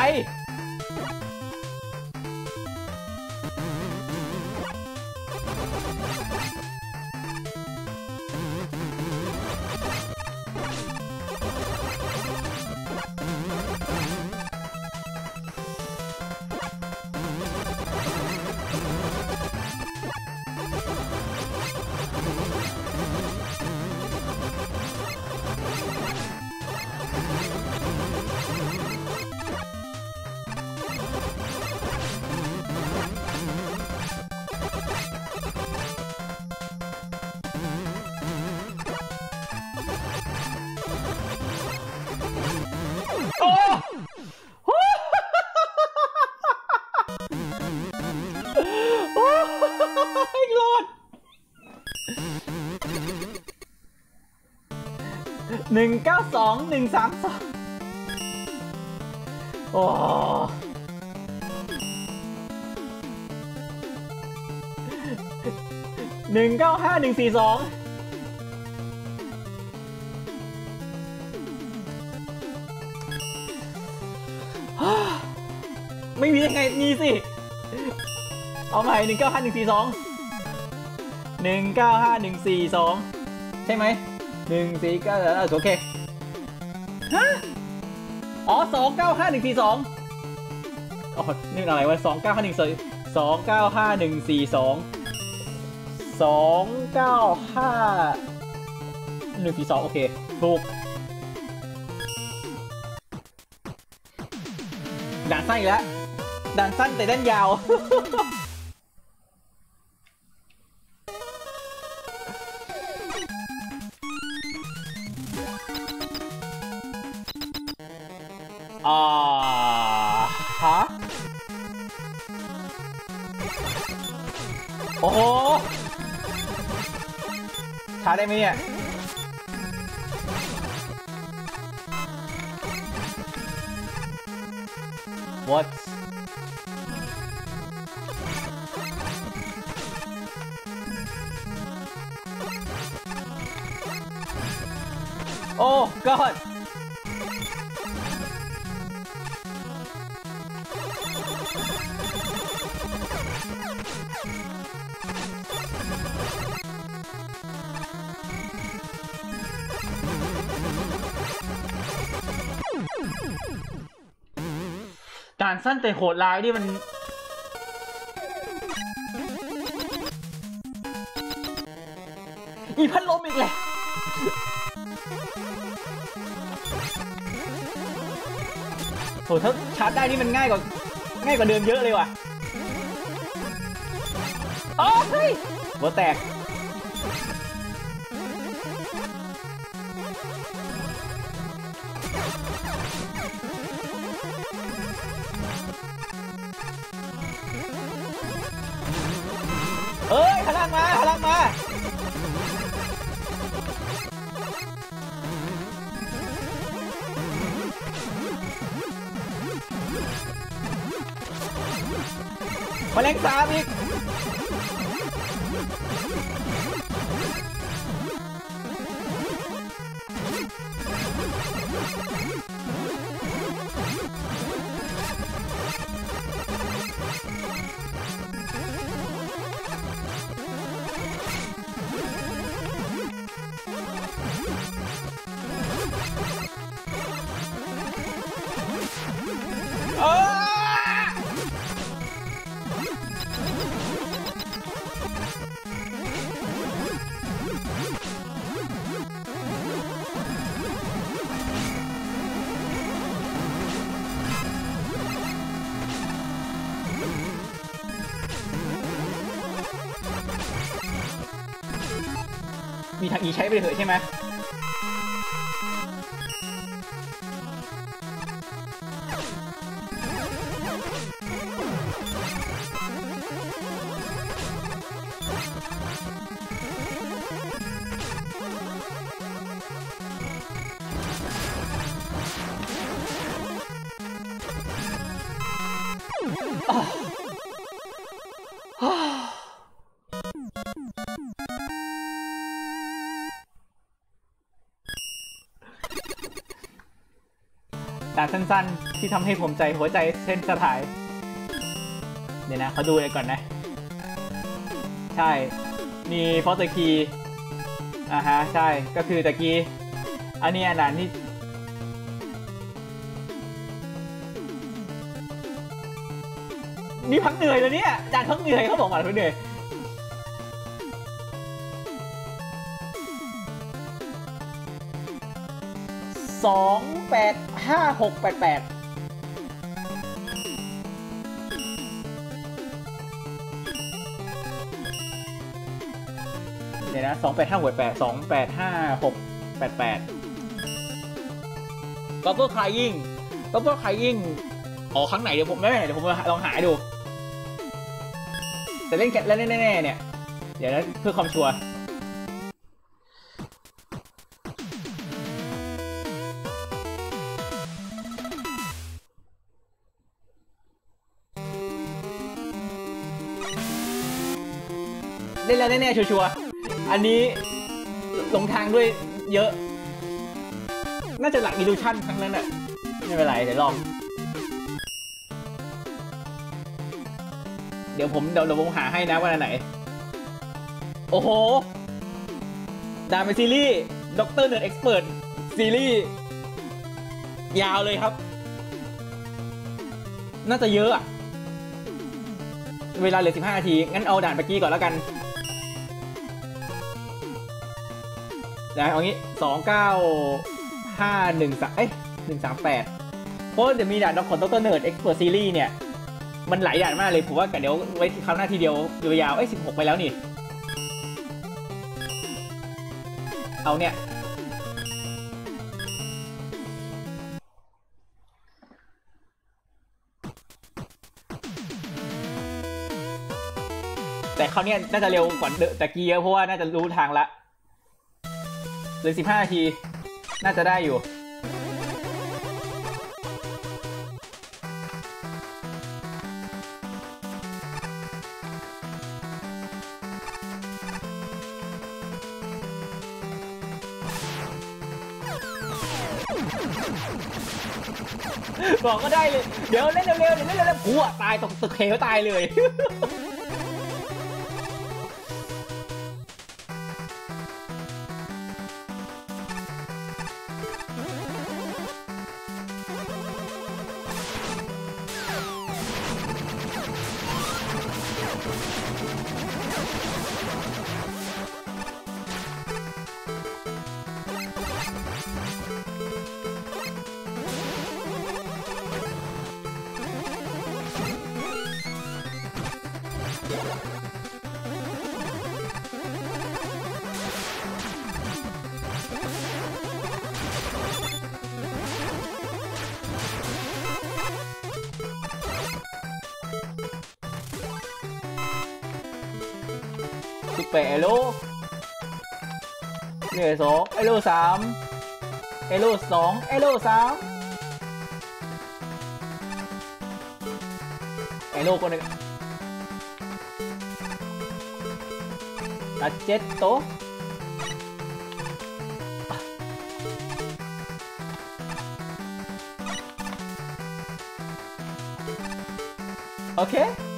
หนึ่งเก้าสองหนึ่งสามสองโอ้หนึ่งเก้าห้าหนึ่งสี่สองไม่มียังไงมีสิเอาใหม่หนึ่งเก้าห้าหนึ่งสี่สองหนึ่งเก้าห้าหนึ่งสี่สองใช่ไหมหนึ่งสี่เก้าโอเคฮะอ๋อสองเก้าห้าหนึ่งสี่สองอ๋อนี่อะไรวะสองเก้าห้าหนึ่งสี่สองเก้าห้าหนึ่งสี่สองสองเก้าห้าหนึ่งสี่สองโอเคถูกด่านสั้นอีกแล้วด่านสั้นแต่ด้านยาวอ่าฮะโอ้โหช้าได้ไหมเนี่ย What โอ้ Godการสั้นแต่โหดร้ายนี่มันอีพัดลมอีกแหละโหถ้าชาร์จได้นี่มันง่ายกว่าง่ายกว่าเดิมเยอะเลยว่ะโอ้เฮ้ยหัวแตกเอ้ยพลังมาพลังมาแมลงสาบอีกมีทางอีใช้ไปเถอะใช่ไหมด่านสั้นๆที่ทำให้ผมใจหัวใจเส้นสลายเดี๋ยวนะเขาดูเลยก่อนนะใช่มีฟอสเตอร์คีอ่าฮะใช่ก็คือตะกี้อันนี้อันนั้นที่นี่พักเหนื่อยเลยเนี่ยด่านพักเหนื่อยเขาบอกว่าพักเหนื่อยสองแปดห้าหกแปดแปดเดี๋ยวนะสองแปดห้าหกแปดสองแปดห้าหกแปดแปดก็เพื่อคลายยิ่งก็เพื่อคลายยิ่งอ๋อครั้งไหนเดี๋ยวผมไม่เดี๋ยวผมลองหาดูแต่เล่นแกะเล่นแน่ๆเนี่ยเดี๋ยวนะเพื่อความชัวร์เล่นแล้วแน่ๆชัวร์ๆอันนี้ลงทางด้วยเยอะน่าจะหลักอิลูชั่นครั้งนั้นอะไม่เป็นไรเดี๋ยวลองเดี๋ยวผมเดี๋ยวผมหาให้นะว่าอันไหนโอ้โหดาร์มซีรีส์ด็อกเตอร์เนิร์ดเอ็กซ์เพิร์ทซีรีส์ยาวเลยครับน่าจะเยอะอะเวลาเหลือสิบห้านาทีงั้นเอาด่านเมื่อกี้ก่อนแล้วกันนะเอางี้สองเก้าห้าหนึ่งสามเอ้ยหนึ่งสามแปดเพราะจะมีด่านของด็อกเตอร์เนิร์ดเอ็กซ์เพิร์ทซีรีส์เนี่ยมันหลายด่านมากเลยผมว่ากันเดี๋ยวไว้คราวหน้าทีเดียวยาวๆเอ้ยสิบหกไปแล้วนี่เอาเนี่ยแต่คราวนี้น่าจะเร็วกว่าตะกี้เยอะเพราะว่าน่าจะรู้ทางละเหลือสิบห้านาทีน่าจะได้อยู่บอกก็ได้เลยเดี๋ยวเล่นเร็วๆเดี๋ยวเล่นเร็วๆผัวตายตกตึกเหวตายเลยสิบแปดเอโลเหลือสองเอโลสามเอโลสองเอโลสามเอโลคนหนึ่งตัดเจ็ดโตโอเค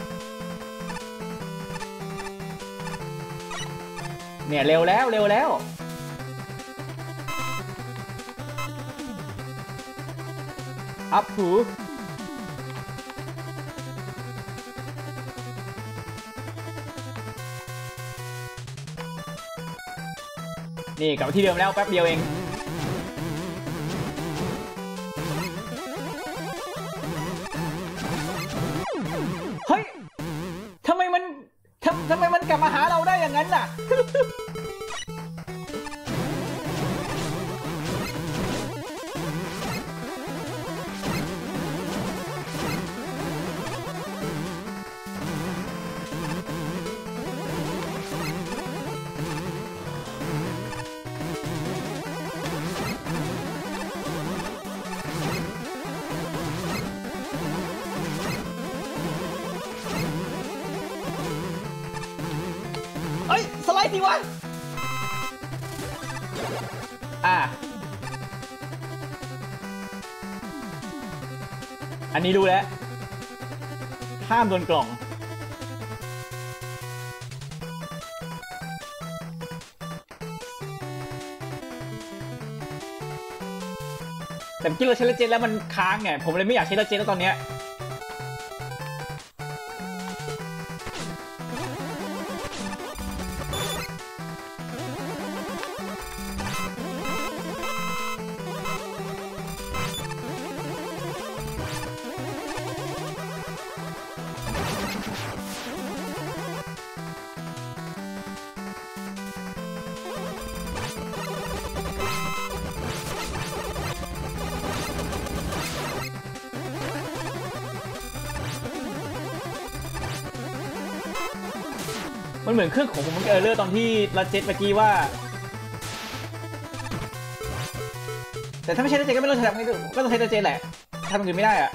เนี่ยเร็วแล้วเร็วแล้วอัพหูนี่กลับมาที่เดิมแล้วแป๊บเดียวเองเฮ้ยทำไมมันทำทำไมมันกลับมาหาเราได้อย่างนั้นน่ะเอ้ยสไลด์ดีวะอ่ะอันนี้รู้แล้วห้ามโดนกล่องแต่เมื่อกี้เราใช้เลเจนแล้วมันค้างไงผมเลยไม่อยากใช้เลเจนแล้วตอนเนี้ยมันเหมือนเครื่องของผมมันเออร์เลอร์ตอนที่ลัดเจ็ตเมื่อกี้ว่าแต่ถ้าไม่ใช่ลัดเจ็ตก็ไม่ต้องใช้ทำให้ดูก็ต้องใช้ลัดเจ็ตแหละทำอย่างอื่นไม่ได้อะ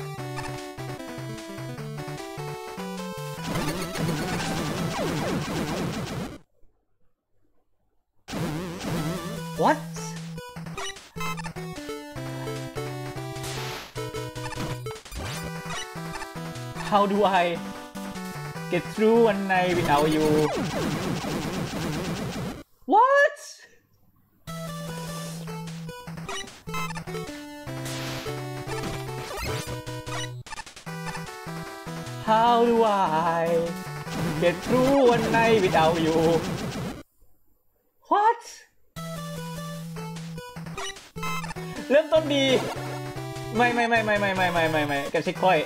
What How do I get through one night without you What How do I get through one night without you What เริ่มต้นดีไม่ไม่ไม่ไม่ไม่ไม่ไม่ไม่ไม่กับเช็คพอยต์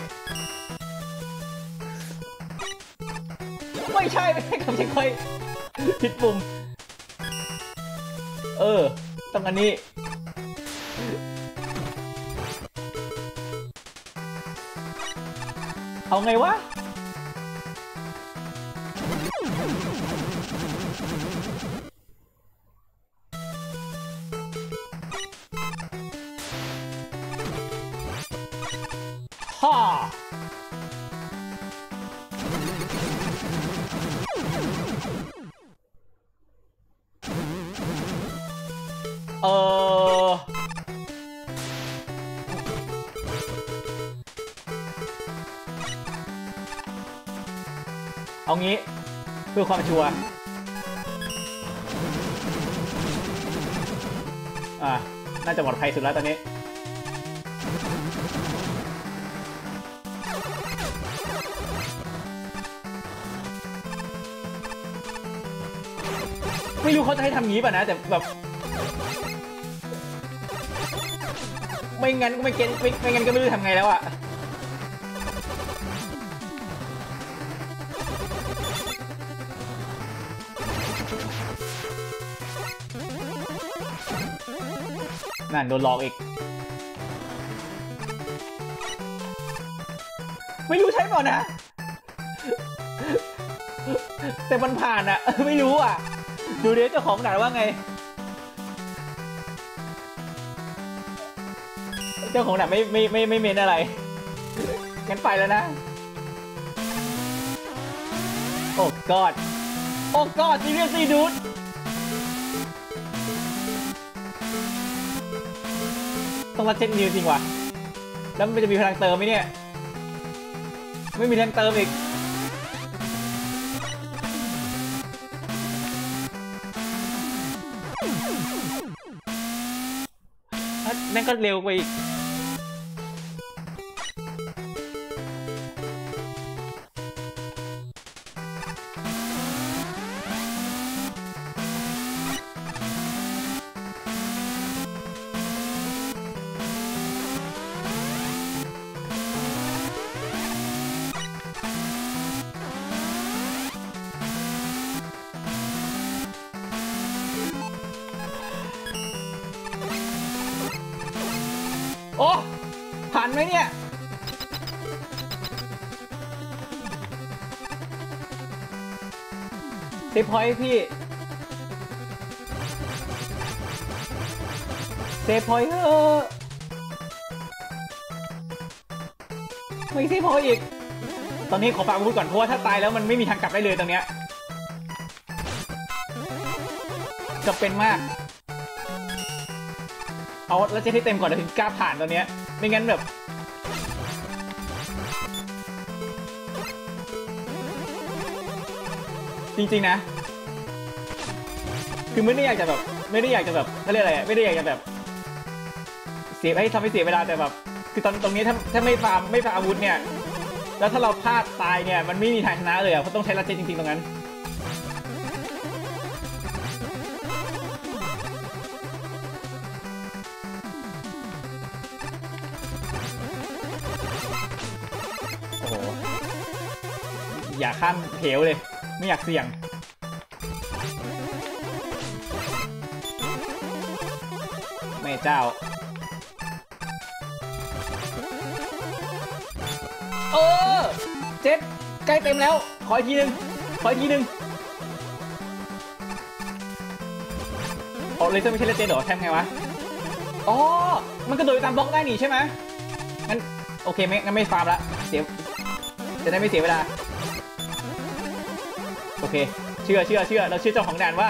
ไม่ใช่ไม่ใช่กับเช็คพอยต์ผิดปุ่มเออต้องอันนี้เอาไงวะฮ่าเออเอางี้เพื่อความชัวร์อ่ะน่าจะปลอดภัยสุดแล้วตอนนี้ไม่รู้เขาจะให้ทำงี้ป่ะนะแต่แบบไม่งั้นก็ไม่เก็ตไม่ไม่งั้นก็ไม่รู้ทำไงแล้วอ่ะนั่นโดนหลอกอีกไม่รู้ใช่เปล่านะแต่มันผ่านอะไม่รู้อ่ะดูเดี๋ยวเจ้าของหนาว่าไงเจ้าของหนาไม่ไม่ไม่ไม่เมนอะไรงั้นไปแล้วนะโอ้กอดโอ้กอดซีเรียสซีดูดต้องรัดเช็คนิวจริงว่ะแล้วมันจะมีพลังเติมไหมเนี่ยไม่มีพลังเติมอีกนั่นก็เร็วไปอีกโอ้ผ่านไหมเนี่ยเซฟพอยต์พี่เซฟพอยต์เฮ้อไม่เซฟพอยต์อีกตอนนี้ขอฝากอาวุธก่อนเพราะว่าถ้าตายแล้วมันไม่มีทางกลับได้เลยตรงเนี้ยจะเป็นมากเอาแล้วเจ็ตให้เต็มก่อนถึงกล้าผ่านตอนเนี้ยไม่งั้นแบบจริงๆนะคือไม่ได้อยากจะแบบไม่ได้อยากจะแบบเขาเรียกอะไรไม่ได้อยากจะแบบเสียให้ทำให้เสียเวลาแต่แบบคือตอนตรงนี้ถ้าถ้าไม่ฟาร์มไม่ฟาร์มอาวุธเนี่ยแล้วถ้าเราพลาดตายเนี่ยมันไม่มีทางชนะเลยอ่ะเพราะต้องใช้ลัทธิจริงๆตรงนั้นโอ้โหอย่าข้ามเหวเลยไม่อยากเสี่ยงแม่เจ้าเออเจ็ดใกล้เต็มแล้วขออีกทีนึงขออีกทีนึงโอ้เลยจะไม่ใช่เลเจนด์เหรอแทำไงวะอ๋อมันกระโดดตามบล็อกได้นี่ใช่ไหมงั้นโอเคไม่งั้นไม่ฟาร์มละเสียจะได้ไม่เสียเวลาโอเคเชื่อเชื่อเชื่อเราเชื่อเจ้าของด่านว่า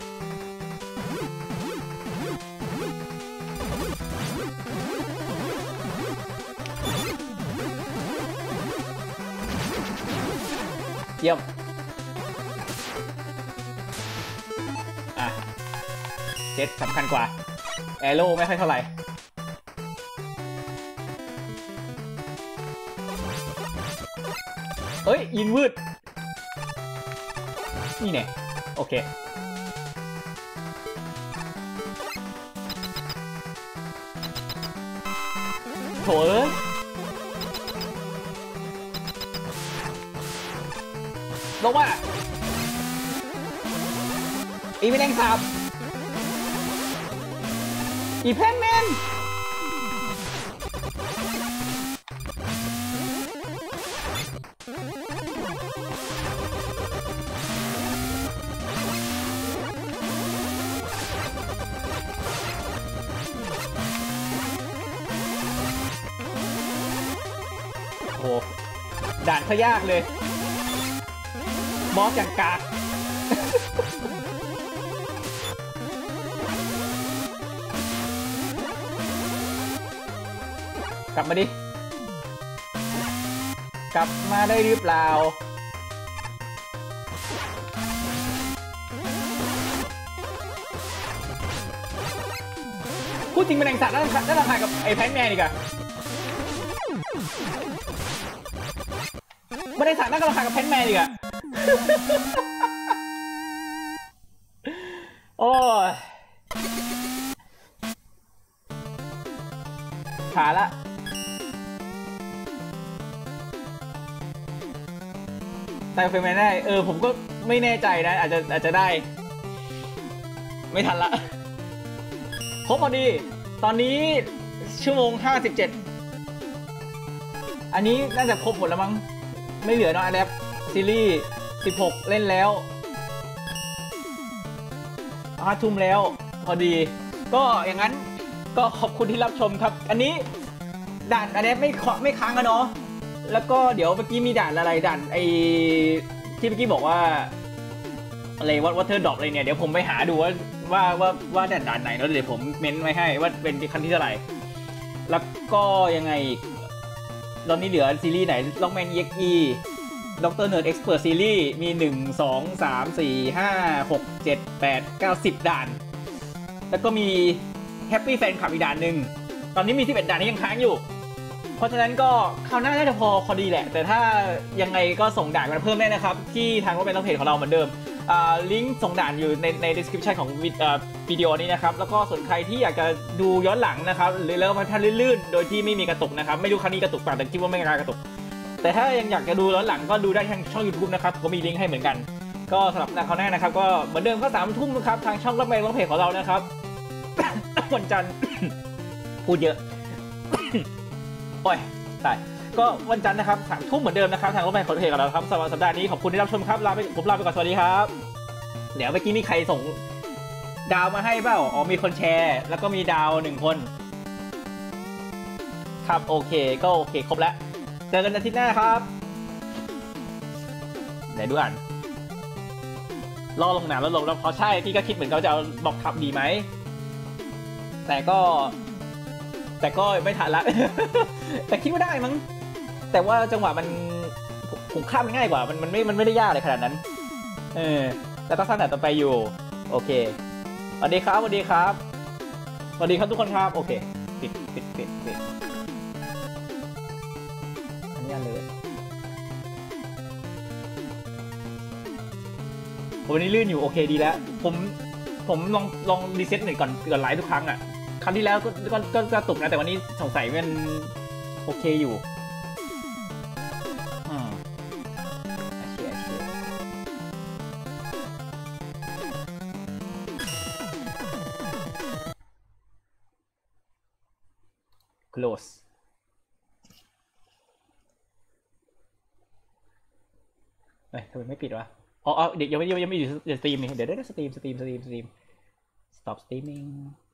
เยี่ยมอ่ะเจ็ตสำคัญกว่าแอโร่ไม่ค่อยเท่าไหร่เอ้ยยิงวืดนี่เนี่ยโอเคโถเอ้ยลงมาอีแมลงสาบอีแพนแมนโอ้ด่านเขายากเลยมอสอย่างกากกลับมาดิกลับมาได้หรือเปล่าพูดจริงเป็นแรงสัตว์น่าน่าทำลายกับไอ้แพนแมนอีกอะไม่ได้สัตว์น่าทำลายกับแพนแมนอีกอะโอ้ยขาละแต่เป็นไม่ได้เออผมก็ไม่แน่ใจนะอาจจะอาจจะได้ไม่ทันละครบพอดีตอนนี้ชั่วโมงห้าสิบเจ็ดอันนี้น่าจะครบหมดแล้วมั้งไม่เหลือเนาะอะแดปซีรีส์สิบหกเล่นแล้วห้าทุ่มแล้วพอดีก็อย่างนั้นก็ขอบคุณที่รับชมครับอันนี้ด่านอะแดปไม่ไม่ค้างกันเนาะแล้วก็เดี๋ยวเมื่อกี้มีด่านอะไรด่านไอที่เมื่อกี้บอกว่าอะไรวัดวัตเตอร์ดรอปอะไรเนี่ยเดี๋ยวผมไปหาดูว่าว่าว่าว่าด่านด่านไหนแล้วเดี๋ยวผมเม้นไว้ให้ว่าเป็นคันที่เท่าไหร่แล้วก็ยังไงตอนนี้เหลือซีรีส์ไหนล็อกแมน อี เอ็กซ์ อี ด็อกเตอร์ Nerd Expert Series มีหนึ่ง สอง สาม สี่ ห้า หก เจ็ด แปด เก้า สิบด่านแล้วก็มี Happy Fan Club อีกด่านหนึ่งตอนนี้มีสิบเอ็ดด่านที่ยังค้างอยู่เพราะฉะนั้นก็คราวหน้าน่าจะพอพอดีแหละแต่ถ้ายังไงก็ส่งด่านมาเพิ่มได้นะครับที่ทางว่าเป็นต้องเพจของเราเหมือนเดิมลิงก์ส่งด่านอยู่ในใน description ของวิดีโอนี้นะครับแล้วก็ส่วนใครที่อยากจะดูย้อนหลังนะครับหรือแล้วมาทันลื่นๆโดยที่ไม่มีกระตุกนะครับไม่รู้ครั้งนี้กระตุกเปล่าแต่คิดว่าไม่กระตุกแต่ถ้ายังอยากจะดูย้อนหลังก็ดูได้ทางช่อง YouTube นะครับก็มีลิงก์ให้เหมือนกันก็สำหรับคราวหน้านะครับก็เหมือนเดิมก็สามทุ่มนะครับทางช่องรับแมงต้องเพจของเรานะครับ วันจันทร์พูดเยอะ โอ้ยตายก็วันจันทร์นะครับสามทุ่มเหมือนเดิมนะครับทางรถไฟขอเพจกับเราครับสำหรับสัปดาห์นี้ขอบคุณที่รับชมครับลาไปผมลาไปก่อนสวัสดีครับเดี๋ยวเมื่อกี้มีใครส่งดาวมาให้เปล่าอ๋อมีคนแชร์แล้วก็มีดาวหนึ่งคนครับโอเคก็โอเคครบแล้วเจอกันอาทิตย์หน้าครับไหนดูอ่านล่อลงน้ำแล้วลงแล้วเพราะใช่พี่ก็คิดเหมือนเขาจะเอาบอกขับดีไหมแต่ก็ แต่ก็ไม่ทันละ แต่คิดว่าได้มั้งแต่ว่าจังหวะมันผมข้ามมันง่ายกว่ามันมันไม่มันไม่ได้ยากเลยขนาดนั้นเออแล้วก็สร้างแต่ต่อไปอยู่โอเคสวัสดีครับสวัสดีครับสวัสดีครับทุกคนครับโอเคปิดปิดปิดปิดอันนี้เลยวันนี้ลื่นอยู่โอเคดีแล้วผมผมลองลองรีเซ็ตหน่อยก่อนก่อนไลฟ์ทุกครั้งอ่ะครั้งที่แล้วก็ก็ก็กระตุกนะแต่วันนี้สงสัยมันโอเคอยู่อืมโอเคโอเค close เอ้ยทำไมไม่ปิดวะอ๋อเดี๋ยวยังไม่ยังไม่อยู่สตรีมนี่เดี๋ยวได้สตรีมสตรีมสตรีมสตรีม stop streaming